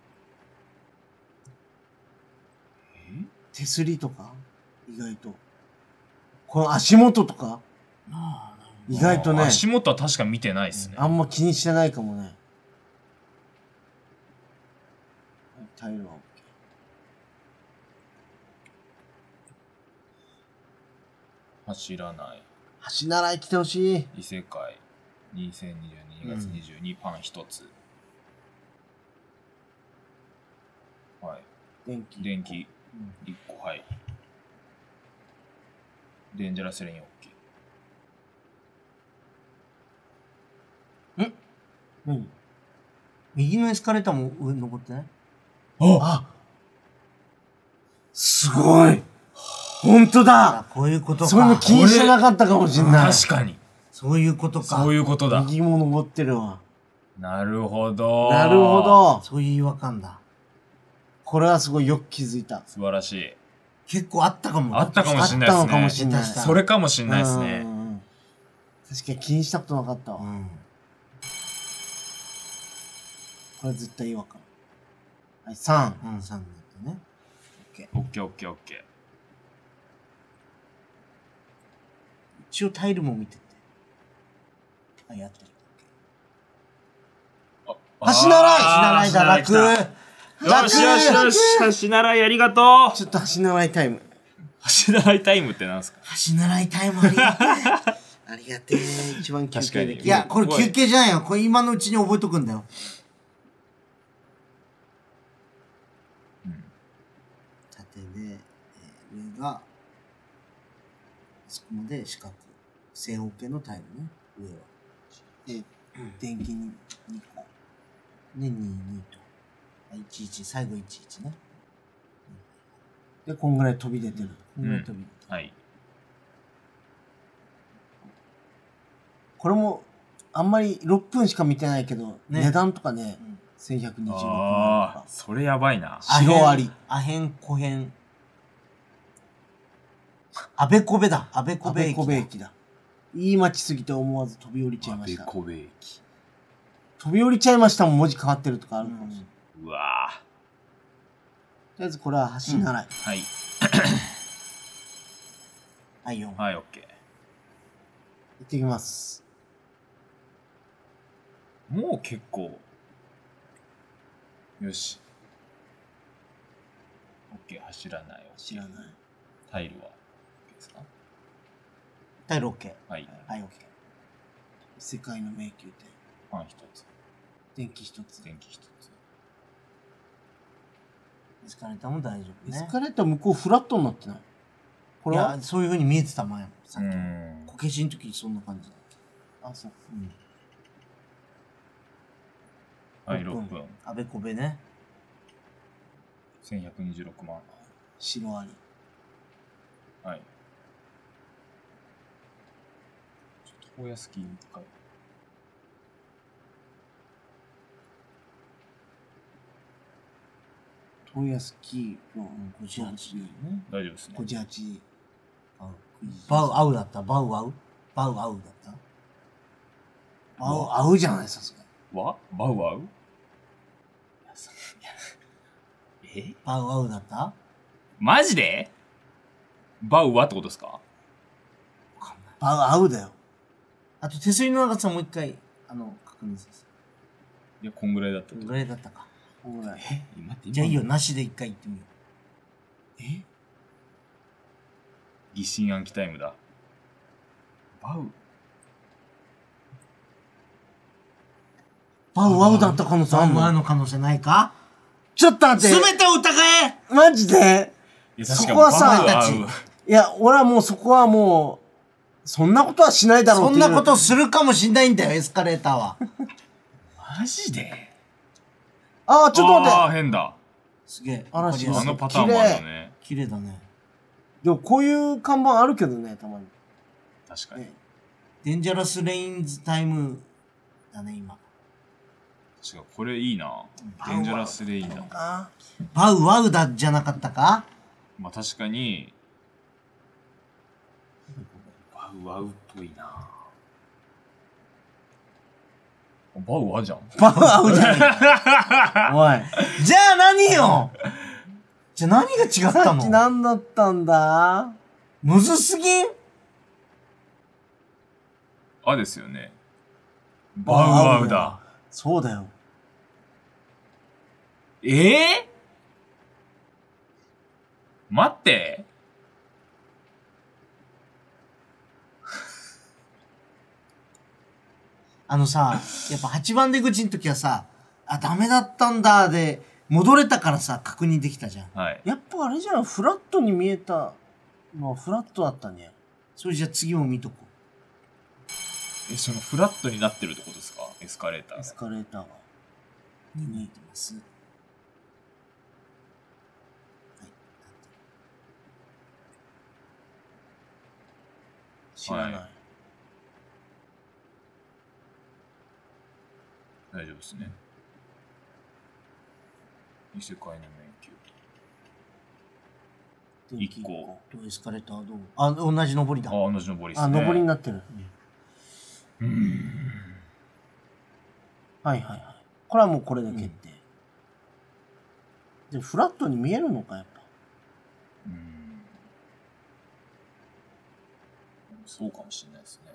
え手すりとか意外と。この足元とか意外とね。 足元は確か見てないっすね。 あんま気にしてないかもね。タイルは OK。 走らない。 橋習い来てほしい。 異世界。にせんにじゅうににがつにじゅうに、パン一つ。はい。 電気。 電気いっこ、はい。デンジャラスレイン OK。 何右のエスカレーターも上に登ってないあすごいほんとあだ、 こういうことか。 そういうの気にしてなかったかもしんない。 確かに。 そういうことか。 そういうことだ。 右も登ってるわ。 なるほど。 なるほ。ど。 そういう違和感だ。 これはすごいよく気づいた。 素晴らしい。 結構あったかも。 あったかもしんないですね。 あったのかもしんない下手したらそれかもしんないですうね。 ん確かに気にしたことなかったわ。 うん。 これ絶対違和感。はい、さん。 うん、さんだったね。 オッケーオッケーオッケー。 一応タイルも見てて。あ、やってる。 橋習い橋習いだ、楽。 よしよしよし、橋習いありがとう。 ちょっと橋習いタイム。 橋習いタイムってなんすか。 橋習いタイムありがてありがてえ。一番休憩できえ。 る。 いや、これ休憩じゃないよ。これ今のうちに覚えとくんだよ。縦で、えー上が、そこまで四角。正方形のタイルね。上は。で、電気ににこ。で、に、にと。あいちいち、最後いちいちね。 で、こんぐらい飛び出てる。こんぐらい飛び出てる。 はい。 これも、あんまりろっぷんしか見てないけど、 ね値段とかね、 うんせんひゃくにじゅうろくまんとか。 ああ、それやばいな。 シロアリ。 アヘン、コヘン。あべこべだ。あべこべ駅だ。 あべこべ駅だ。いい街すぎて思わず飛び降りちゃいました。 こべ駅。 飛び降りちゃいましたもん文字変わってるとかあるかもしれない。 うわとりあえずこれは橋習い。 ー。はい。 はい、よん。 はい、オッケ行ってきます。 ー。もう結構。よし。オッケー、走らない。 知らない。 タイルは OK ですか。 タイル OK。 はい。 はい、OK。 世界の迷宮展。 パン一つ。 電気一つ。 電気一つ。 エスカレーターも大丈夫ね。 エスカレーター向こうフラットになってないこれはいや、そういう風に見えてた前も。さっうき。 ん。 こけしの時そんな感じだっあ、そう。 た。うん。 はい、ろっぷん。 あべこべね。 せんひゃくにじゅうろくまん。 シロアリ。 はい。ちょっと、大安金一回。 東安キーのごじゅうはちね。 大丈夫ですねご。じゅうはち。バウアウだったバウアウバウアウだったバウアウじゃない、さすが。 わバウアウえバウアウだったマジでバウワってことですか？ バウアウだよ。あと手すりの長さもう一回、あの、確認させて。 いや、こんぐらいだったどれぐらいだったか。こんぐらい。 え待って、今じゃあいいよ、なしで一回言ってみよう。え疑心暗鬼タイムだ。バウバウアウだった可能性あんのバウアウの可能性ないか？ ちょっと待ってすべてを疑え！ マジでいやそこはさ確かにバウアウいや、俺はもうそこはもう、そんなことはしないだろうっていう。 そんなことするかもしんないんだよ、エスカレーターは。 マジでああ、ちょっと待ああ、 って。 変だ。 すげえ。 あらわかりやすいあのパターンもあるのね。 綺麗だね。 でもこういう看板あるけどね、たまに。 確かに。 デンジャラスレインズタイムだね、今。 確かこれいいな。デンジャラスレインだ。 あバウワウだじゃなかったか？ まあ確かに、バウワウっぽいな。バウワじゃん。 バウアウじゃねえ。おい。 じゃあ何よじゃあ何が違ったさっきの？ 何だったんだむずすぎん？ あですよね。バウワウだ。 そうだよ。 ええー、待って。 あのさ、やっぱはちばん出口の時はさ、あ、ダメだったんだで、戻れたからさ、確認できたじゃん。 はい。 やっぱあれじゃん、フラットに見えたのはフラットだったね。 それじゃあ次も見とこえ、そのフラットになってるってことですか？エスカレーターエス。カレーターが。 う。見えてます。 知らない。 はい大丈夫ですね。異世界の迷宮。一個。 どうエスカレーターどう？あ、同じ上りだ。 あ、同じ上りですあ、 ね。 上りになってる。 うーん。 はいはいはい。これはもうこれで決定。で、フラットに見えるのか、やっぱ。 うーん。そうかもしれないですね。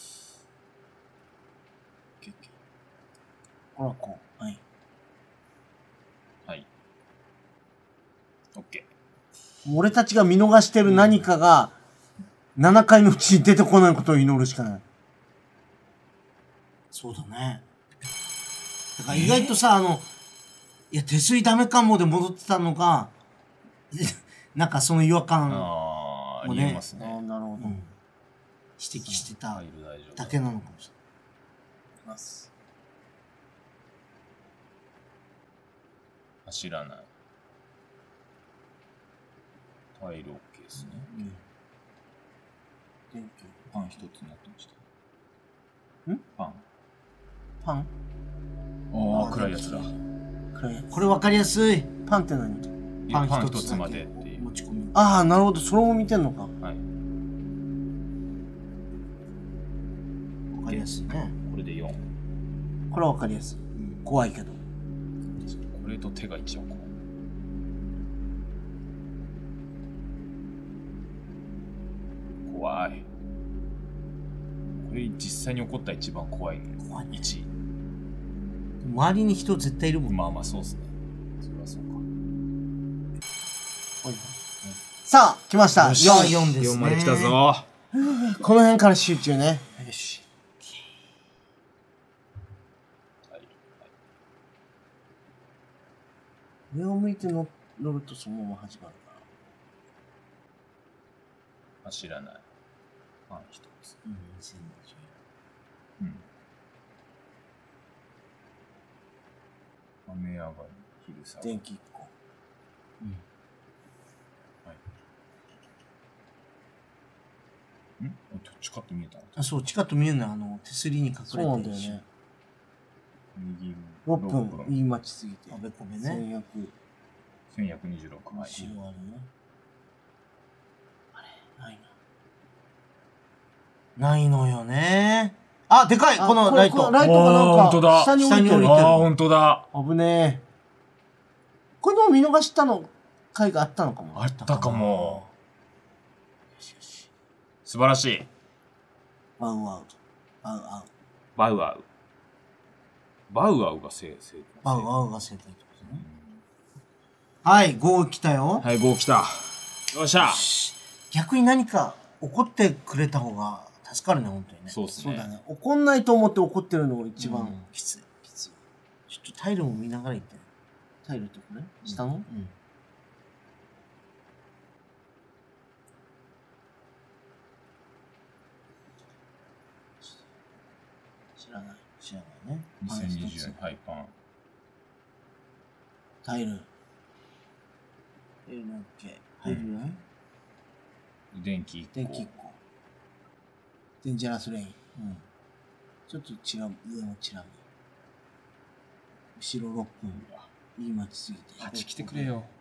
結局。 これはこう。はい。 はい。オッケ俺たちが見逃してる何かが、ななかいのうちに出てこないことを祈るしかない。 そうだね。だから意外とさ、あの、いや、手すりダメかもで戻ってたのが、なんかその違和ー。 感ああ、あもねりえますああ、 ね。 なるほど。 うん指摘してた入る大丈夫。 だけなのかもしれます。 走らない。タイル OK ですね。 うん。電気。 パン一つになってました。 んパン。 パンああ、暗いやつだ。 暗いやない。これわかりやすい。 パンって何パンパン一つだけ一つまでっていう。 持ち込み。 ああ、なるほど。それも見てんのか。 はい。 わかりやすいね。 これでよん。 これはわかりやすい。怖いけど。 これと手が一応こう。怖い。これ実際に起こった一番怖い怖いねいちい。 周りに人絶対いるもん。 まあまあそうっすね。それはそうか。 さあ、来ました。 よしよん。 よんですね。 よんまで来たぞ。 この辺から集中ね。 よし。はい上を向いて乗乗るとそのまま始まるか走らない。パン一つ。 うん、にせんにじゅううん。雨上がり、昼下ら。 がり。 電気いっこ。 んどっちかって見えたのあ、そう、チカッと見えるのよ。あの、手すりに隠れてそうなんだよね。 右ろっぷん言い待ちすぎて。 あべこべね。 せんひゃく。 せんひゃくにじゅうろく。はい。 後ろあるね。あれないな。 ないのよね。あ、でかいあこのライト。 これライトがなんかあーほんとだ下に降りてる。 下に降りてるああ、ほんとだ。 危ねえ。これでも見逃したの回があったのかも。 あったかも。 よしよし。 素晴らしい。 ワウワウ。ワウワウ。 バウアウ。バウアウが正正バウアウが正解ってことね。はい、ご来たよ。 はい、ご来た。よっしゃ。 逆に何か怒ってくれた方が助かるね、本当にね。 そうっすね。 そうだね。怒んないと思って怒ってるのが一番うんきつい。きつい。 ちょっとタイルも見ながら言ってね。 タイルってこれ下の、 うん。 知らない。 知らないね。 にせんにじゅう、はい、パン。 タイル。 タイルなんけ。 タイルね。 電気いっこ。 電気いっこ。デンジャラスレイン。 うん。 ちょっと違う。上もチラ見。後ろろっぷん。いい街すぎて。 あっち来てくれよ。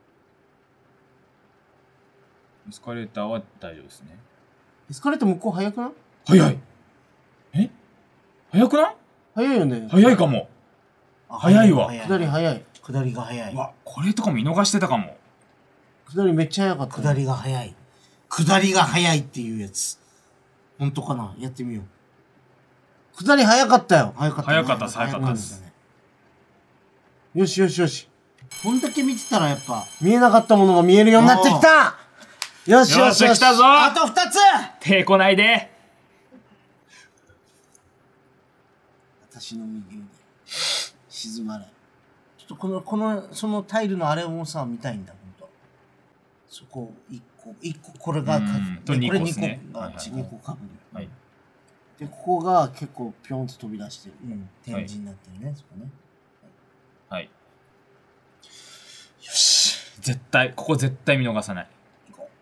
エスカレーターは大丈夫ですね。 エスカレーター向こう早くない？ 早い。え早くない早いよね。 早いかも。 あ早いわ下り早い。 下りが早い。 うわ、これとか見逃してたかも。 下りめっちゃ早かった、ね。 下りが早い。下りが早いっていうやつ。本当かな？やってみよう。 下り早かったよ。 早かった、ね。 早かったです早かったですね。 よしよしよし。 こんだけ見てたらやっぱ。 見えなかったものが見えるようになってきた。よしよしよし。 来たぞ。 あと二つ手こないで。 私の右腕。静まれ。 ちょっとこの、この、そのタイルのあれもさ、見たいんだ、ほんと。そこ、一個、一個、これがかうんとでこれ二個っすね二個がはいはい違う。二個かぶる。 はい。 で、ここが結構ピョンと飛び出してる。 うん。展示になってるね、そこね。 はい。よし。絶対、ここ絶対見逃さない。 行こ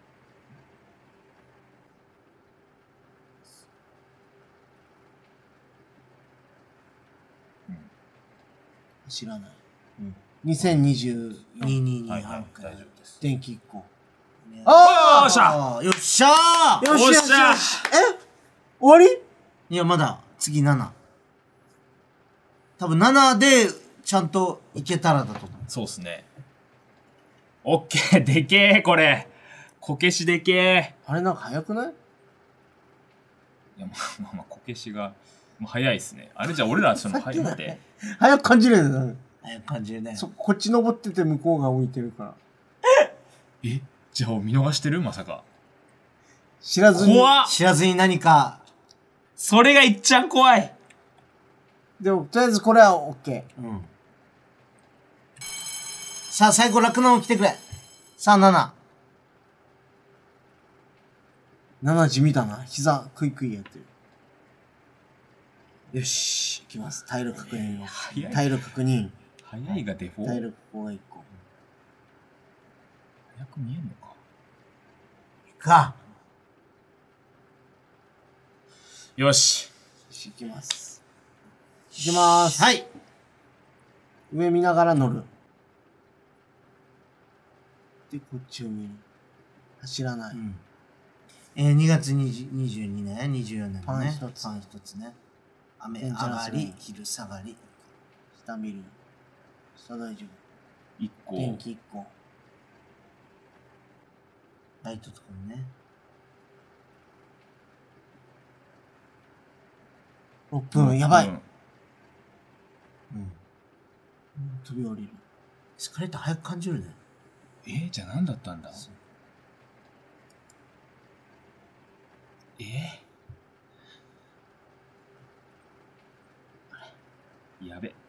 知らない。 うんにせんにじゅうう。にににはいはい半大丈夫です。 電気いっこ。 あーよっしゃあーよっしゃーよしよしよし。 おっしゃえ終わり？ いや、まだ、次なな。多分ななで、ちゃんといけたらだと思う。 そうっすね。オッケー、でけえ、これ。こけしでけえ。 あれなんか早くない？ いや、まあまあまあ、こけしが、もう早いっすね。あれじゃあ俺らその早いって。 早く感じるよね。 早く感じるね。 そこっち登ってて向こうが置いてるから。 えじゃあ見逃してるまさか。 知らずに。 怖っ知らずに何か、 それがいっちゃん怖い。 でも、とりあえずこれはオッケうん。さあ、最後、楽なの来てくれ。さあ、なな。 ー。なな地味だな。膝クイクイやってる。 よし。 いきます。タイル確認を。 早い。 タイル確認。 早いがデフォ。 タイルここがいっこ。 早く見えんのか。 か。 よし。 いきます。いきまーす。 はい。 上見ながら乗る。で、こっちを見る。走らない。 うん。えー、にがつにじゅうにねん、にじゅうよねんのね。 パン一つパン一つね。雨デン上がジャラスラインり、昼下がり。 下見る。下大丈いっ夫。 こ。 電気いっこ。 ライトとかもね。 ろっぷん、やばい。 うんうん。 飛び降りる。 エスカレーター早く感じるね。 えー、じゃあ何だったんだえー、やべ。大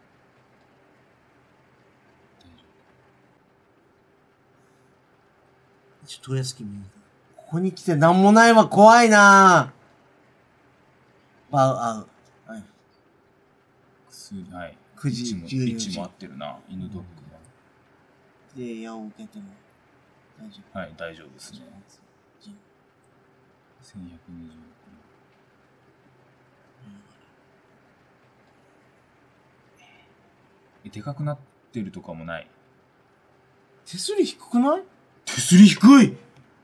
丈ちょっとおやすき見に行く。 ここに来てなんもないわ、怖いなぁ。バウアウ。はい。 夫すはい。 くじ位置もじゅうよじ位置も合ってるな。犬ドッグで、矢を受けても大丈夫。 が。はい、大丈夫ですね。 じゅうせんひゃくにじゅうろく。え、でかくなってるとかもない。 手すり低くない？ 手すり低い。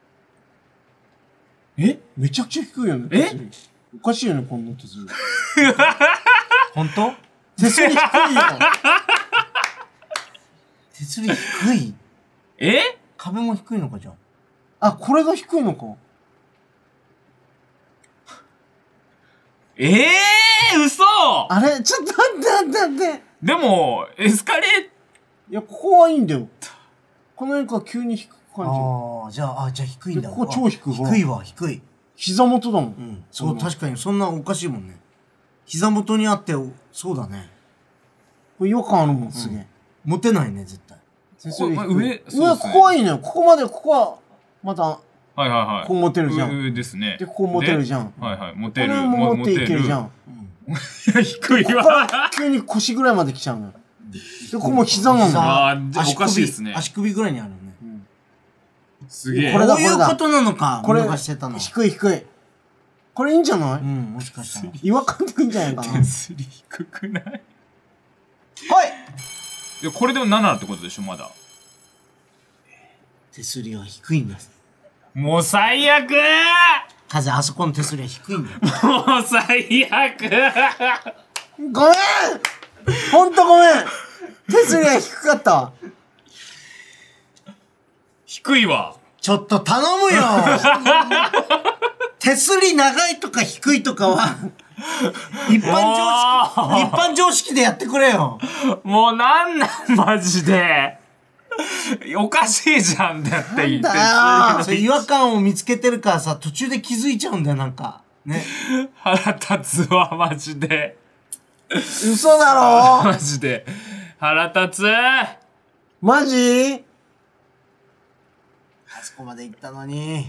えめちゃくちゃ低いよね。 え手すりおかしいよね、こんな手すり。 本当？ 手すり低いよ。 手すり低い。 え壁も低いのかじゃあ、これが低いのか。 ええー、嘘あれちょっと待って待って待って。 でも、エスカレー、 いや、ここはいいんだよ。この辺から急に低く感じる。 ああ、じゃあ、あ、じゃあ低いんだ。 ここ超低い。 低いわ、低い。 膝元だもん。 うん。そう、確かに、そんなおかしいもんね。膝元にあって、そうだね。 これ違和感あるもん、すげえ。 持てないね、絶対。 手すり低い。 上、 上、ここはいいのよ。ここまで、ここは、また、 はいはいはい。 こう持てるじゃん。 上ですね。 で、ここ持てるじゃん。 はいはい。持てる。 これも持っていけるじゃん。 いや、低いここからわ。 急に腰ぐらいまで来ちゃうのよ。で、ここも膝なのよ。 ああ、じゃあおかしいですね。 足首ぐらいにあるね。 すげえ。 これだこういうことなのか、 これ見逃してたの。 低い低い。これいいんじゃない？ うん、もしかしたら。 違和感でいいんじゃないかな。 手すり低くない？ はいいや、これでもななってことでしょ、まだ。 手すりは低いんです。 もう最悪風、あそこの手すりは低いんだよ。 もう最悪ごめんほんとごめん手すりは低かったわ。 低いわ。 ちょっと頼むよ手すり長いとか低いとかは、一般常識、一般常識でやってくれよ。 もうなんなんマジで。おかしいじゃんだって言って。 それ違和感を見つけてるからさ、途中で気づいちゃうんだよ、なんか。ね。 腹立つわ、マジで。 嘘だろマジで。腹立つマジ？ あそこまで行ったのに。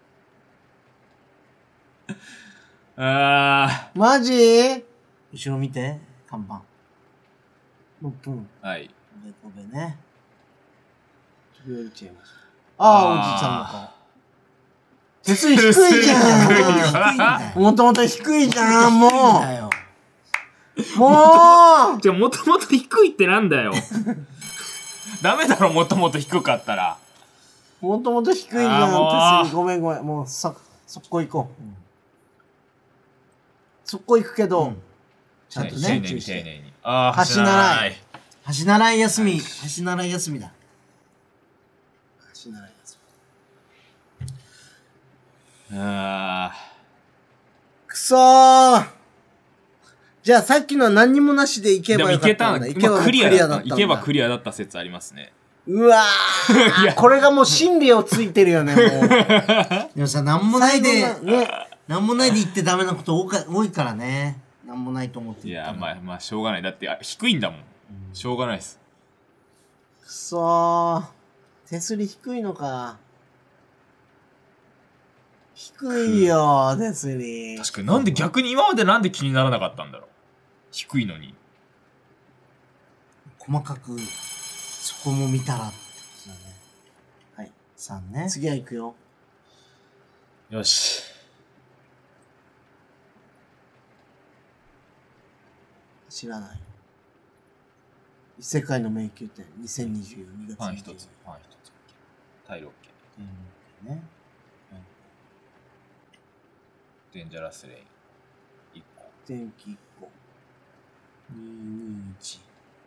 あマジ？ 後ろ見て、看板。 ろっぷん。 ー。はい。 べこべね。 飛び降りちゃいました。ああ、おじさんの顔。手すり低いじゃん。 低いんだよ。 もともと低いじゃん、もだよ。 う。もうじゃあ、もともと低いってなんだよ。ダメだろ、もともと低かったら。 もともと低いじあーもうゃん。手すり、ごめんごめん。もう、さ、そこ行こう。そこ行くけど、ちゃんとね。 丁寧に丁寧に。ああ、 橋習い。 橋習い休み、橋習い休みだ。 橋習い休あみ。くそー。じゃあさっきのは何にもなしで行ー。 けばでもいけたんだ。 よかったんだ。行けばまあクリアだった。 クリアだったんだ。 行けばクリアだった説ありますね。 うわいやー。これがもう心理をついてるよね、もう。 でもさ、なんもないで、 最後のね。 なんもないで言ってダメなこと多か多いからね。なんもないと思ってい言ったら。 や、まあ、まあ、しょうがない。だって、あ低いんだもん。しょうがないです。 くそー。手すり低いのか。低いよ、手すり。 確かになんで逆に今までなんで気にならなかったんだろう。低いのに。 細かく、そこも見たらってことだね。はい。さんね。 次は行くよ。 よし。 知らない。世界の迷宮展にせんにじゅうよにがつパン一つ。パン一つ。タイル OK。 うん。ね。 デンジャラスレイン。いっこ。 天気いっこ。 ににいち。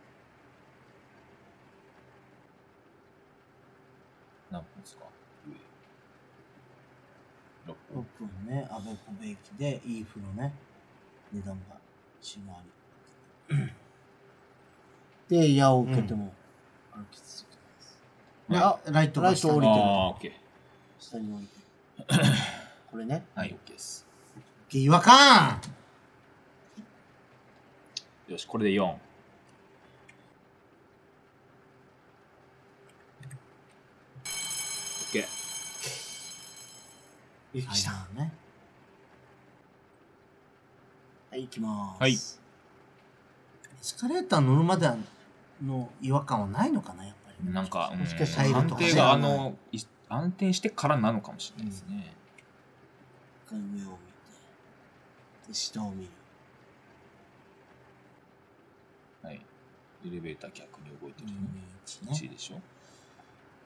何分ですか上。ろっぷん。 ろっぷんね。アベコベ駅で、いい風呂ね。値段がしまわり。 で、矢を受けても歩き続けます。 あ、ライトが下にライト降りてるああ、オッケー。 下に降りてる。これね。 はい、オッケーです。 違和感。 よし、これでよん。オッケー。 ゆきさん。 はいね。はい、行きまーす。 はいエスカレーター乗るまでの違和感はないのかな、やっぱり。 なんか、 もしかしたら安定が、あの、い安定してからなのかもしれないですね。 一回上を見て、で、下を見る。 はい。エレベーター逆に動いてるにね。 にいちね。 いちでしょ。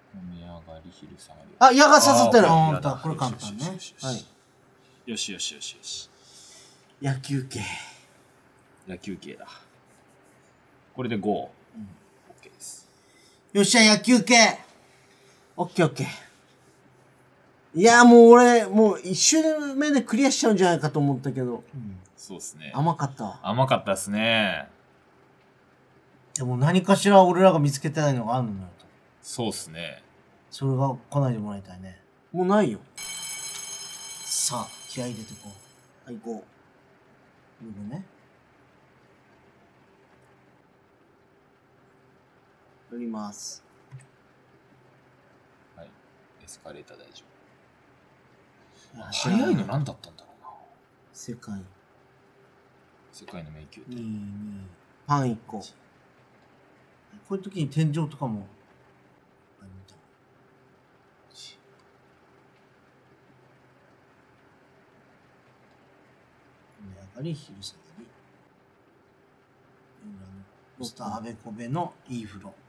雨上がり、昼下がり。 あ、矢が刺さってる。 あほんとだこれ簡単ね。 はい。 よしよしよしよし。 野球系。 野球系だ。これでご。オッケーです。 よっしゃ、野球系。 オッケーオッケー。いや、もう俺、もう一周目でクリアしちゃうんじゃないかと思ったけど。 そうっすね。 甘かったわ。 甘かったっすね。 でも何かしら俺らが見つけてないのがあるのよ。 そうっすね。 それが来ないでもらいたいね。 もうないよ。 さあ、気合い入れてこう。 はい、ご。 これね。 乗ります。 はい。エスカレーター大丈夫。 いや早いの何だったんだろうな。 世界。 世界の迷宮って。 に、に。 パンいっこ。 こういう時に天井とかも。あ見た雨上がり、昼下がり。ポスターあべこべのいい風呂。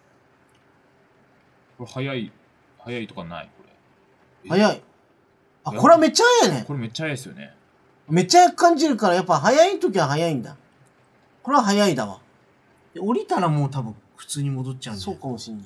これ早い、早いとかないこれ。 早い。あ、これはめっちゃ早いね。 これめっちゃ早いですよね。 めっちゃ早く感じるから、やっぱ早い時は早いんだ。これは早いだわ。 で降りたらもう多分普通に戻っちゃうんだよ。 そうかもしんない。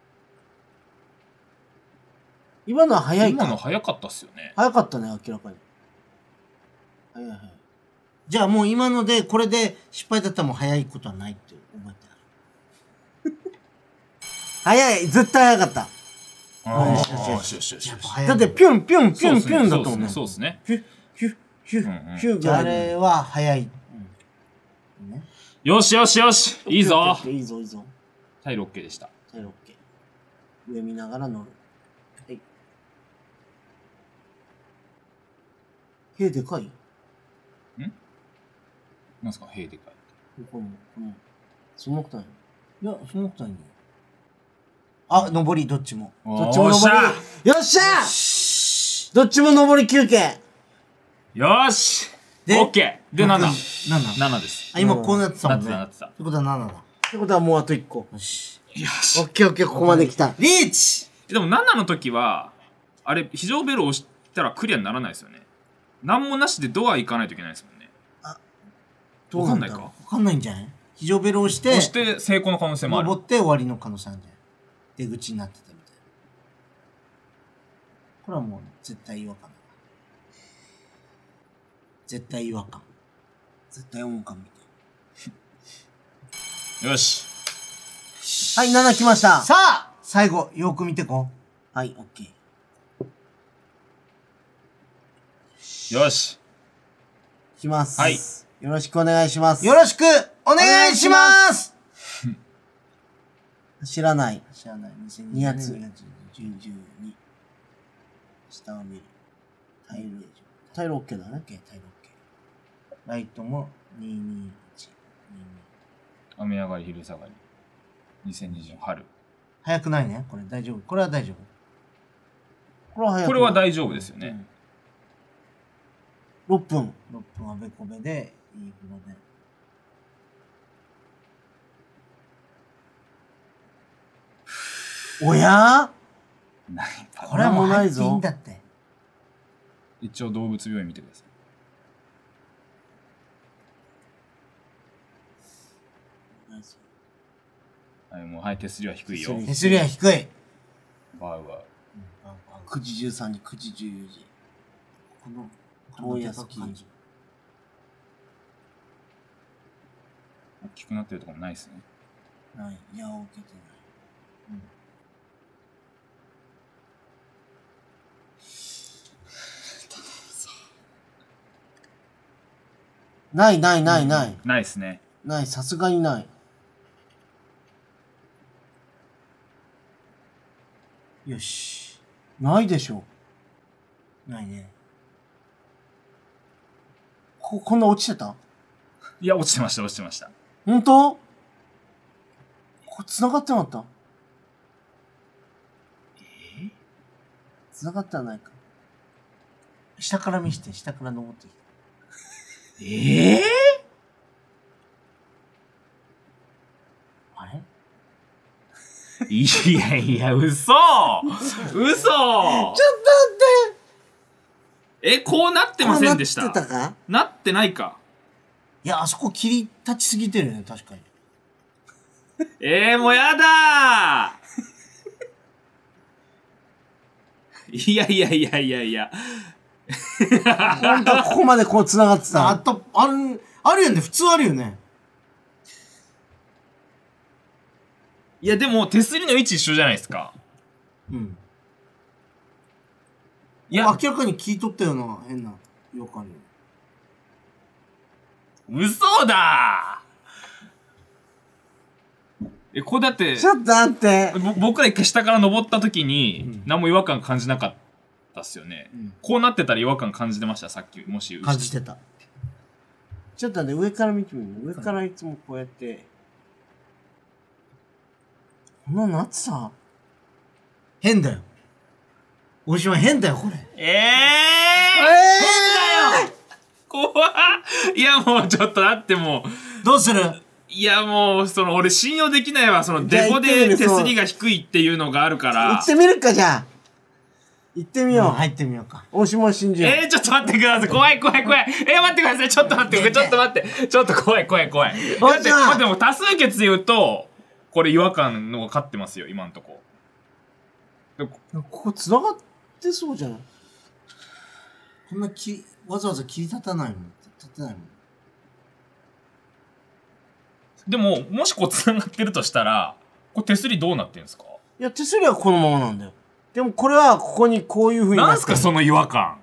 今のは早いか。 今の早かったっすよね。 早かったね、明らかに。早い早い。 じゃあもう今ので、これで失敗だったらもう早いことはないって覚えてある。 早い、絶対早かった。 ああ、 よしよしよしよしよしやっぱ早い。 だって、ピュンピュンピュンピュンだったもんね。 そうっすね。 ヒュッ、ヒュッ、ヒュうんうんッ、ヒュッじゃああぐらいで。 れは早い。うん。ね。 よしよしよしいいぞいいぞ、いいぞ。 タイル OK でした。 はい、オッケー。上見ながら乗る。はい。兵でかいなんすか兵でかい。 この、この、そんなことない。 いや、そんなことないんだよ。あ、上りどっちも。 どっちも上おっしゃり。よっしゃどっちも上り休憩。 よーしで !OK! で、なな。 なな。 ななです。 あ、今こうなってたもんね。 なってたなってたってことはななだ。 ってことはもうあといっこ。 よし。 よオしッケーオッケー、ここまで来た。 リーチでもななの時は、あれ、非常ベルを押したらクリアにならないですよね。なんもなしでドア行かないといけないですもんね。 どうなんだろう。 わわかんないんじゃない非常ベルを押して、 押して成功の可能性もある。 登って終わりの可能性あるんじゃない出口になってたみたいな。これはもう絶対違和感だ。絶対違和感。 絶対音感みたい。 よしはい、なな来ました。 さあ最後、よく見てこはい、オッケー。 よし来ます。 はいよろしくお願いします。 う。よろしくお願いします知らない。 知らない。にせんにがつにがつじゅうに。下を見る。タイル。 タイルオッケーだね。 オッケー、タイルオッケー。ライトもにひゃくにじゅういち。にじゅうに雨上がり昼下がり。にせんにじゅうよん春。 早くないねこれ大丈夫。これは大丈夫。 これは早くこれは大丈夫ですよね。 ろっぷん。 ろっぷんあべこべで、いい風呂で。 おやないこれはもうないぞ入っていいんだって。 一応動物病院見てください。はい、もうはい手すりは低いよ。 手すり手すりは低い。 バウは。 くじじゅうさんじ、くじじゅうよじ。 この、 遠いスキー感じ。 大きくなってるとこもないですね。 ない。矢を受けてない。 ないないないない。 ないですね。 ない、さすがにない。 よし。 ないでしょ。 ないね。 こ、こんな落ちてたいや、落ちてました、落ちてました。 ほんとこれ繋がってなかったえ繋がってはないか。 下から見して、下から登ってきて。 ええあれいやいや、嘘嘘ちょっと待ってえ、こうなってませんでしたなってたか？ なってないか。 いや、あそこ切り立ちすぎてるよね、確かに。 えー、もうやだーいやいやいやいやいや。 本当はここまでこう繋がってた。 あと、ある、あるよね、普通あるよね。 いや、でも手すりの位置一緒じゃないですか。 うん。 いや、 明らかに聞いとったような、変な、よくあるよ。 嘘だーえ、こうだって、 ちょっと待って。 ぼ僕ら一回下から登った時に、うん、何も違和感感じなかったっすよね。うん、こうなってたら違和感感じてました、さっき。もし。 感じてた。 ちょっとね、上から見てみる。上からいつもこうやって。こんなのあってさ。 変だよ。大島変だよ、これ。 えー、えー、変だよ怖っいや、もうちょっとだってもう。 どうする？ いや、もう、その、俺信用できないわ。その、デコで手すりが低いっていうのがあるから。 行ってみるか、じゃあ。行ってみよう。うん、 入ってみようか。 大島信じよう。 えー、ちょっと待ってください。怖い怖い怖い。えー、待ってください。ちょっと待って、ちょっと待って。ちょっと怖い怖い怖い。だって、待って、もう多数決で言うと、これ違和感のが勝ってますよ、今んとこ。 ここ繋がってそうじゃない？ こんなき、わざわざ切り立たないもん。立てないもん。 でも、もしこう繋がってるとしたら、これ手すりどうなってんですか？ いや、手すりはこのままなんだよ。でもこれはここにこういう風になってる。 なんすかその違和感。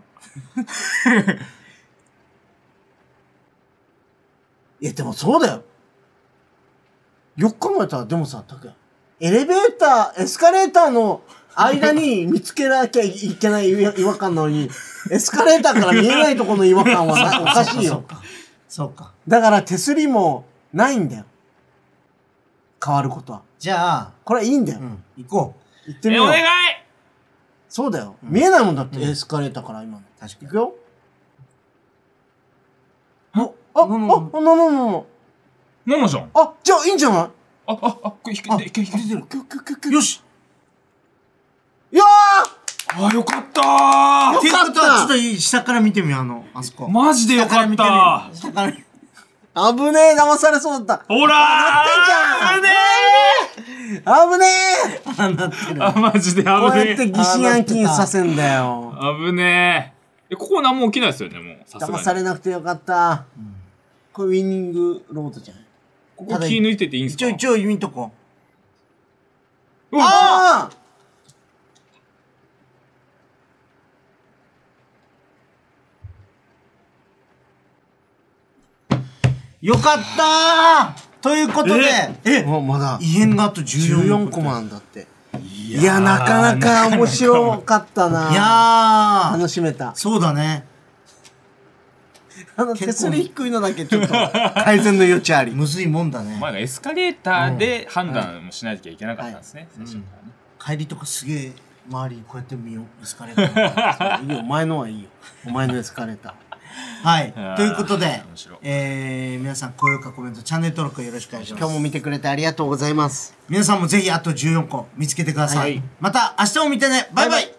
いや、でもそうだよ。よく考えたら、でもさ、たくや、エレベーター、エスカレーターの間に見つけなきゃいけない違和感なのに、エスカレーターから見えないところの違和感はなおかしいよ。 そうか。そうか。 だから手すりもないんだよ。変わることは。 じゃあ、 これはいいんだよ。 うん、行こう。行ってみよう。 え、お願いそうだよ。うん、見えないもんだって、うん、エスカレーターから今の。 確かに。 行くよ。あ、あ、あ、あ、な、な、な、な。 ななじゃん。 あ、じゃあいいんじゃない？ あ、あ、あ、これ、いけ、いけ、いけ、いけ、 よし。いやーあ、よかったーっていうことは、ちょっと下から見てみよう、あの、あそこ。 マジでよかったー下から見てみよう。危ねえ、騙されそうだった。 ほらーなってんじゃん危ねえあ、なってる。 あ、マジで危ねえ。 こうやって疑心暗鬼させんだよ。 危ねえ。え、ここ何も起きないですよね、もう。さすがに。 騙されなくてよかった。うん、これウィニングロードじゃない？ ここ気抜いてていいんすか？ 一応、一応見とこう。ああよかったーということで、 え、もうまだ異変があとじゅうよんコマなんだって。いや、いやなかなか面白かったな。 いやー楽しめた。 そうだね。 あの手すり低いのだけちょっと改善の余地あり。 むずいもんだね。 お前がエスカレーターで判断もしないといけなかったんですね。最初からね。 帰りとかすげえ周りこうやって見よう。エスカレーター。 いいよ、お前のはいいよ。お前のエスカレーター。 はい。ということで、えー、皆さん高評価、コメント、チャンネル登録よろしくお願いします。 今日も見てくれてありがとうございます。 皆さんもぜひあとじゅうよんこ見つけてください。はい、また明日も見てね。バイバイ。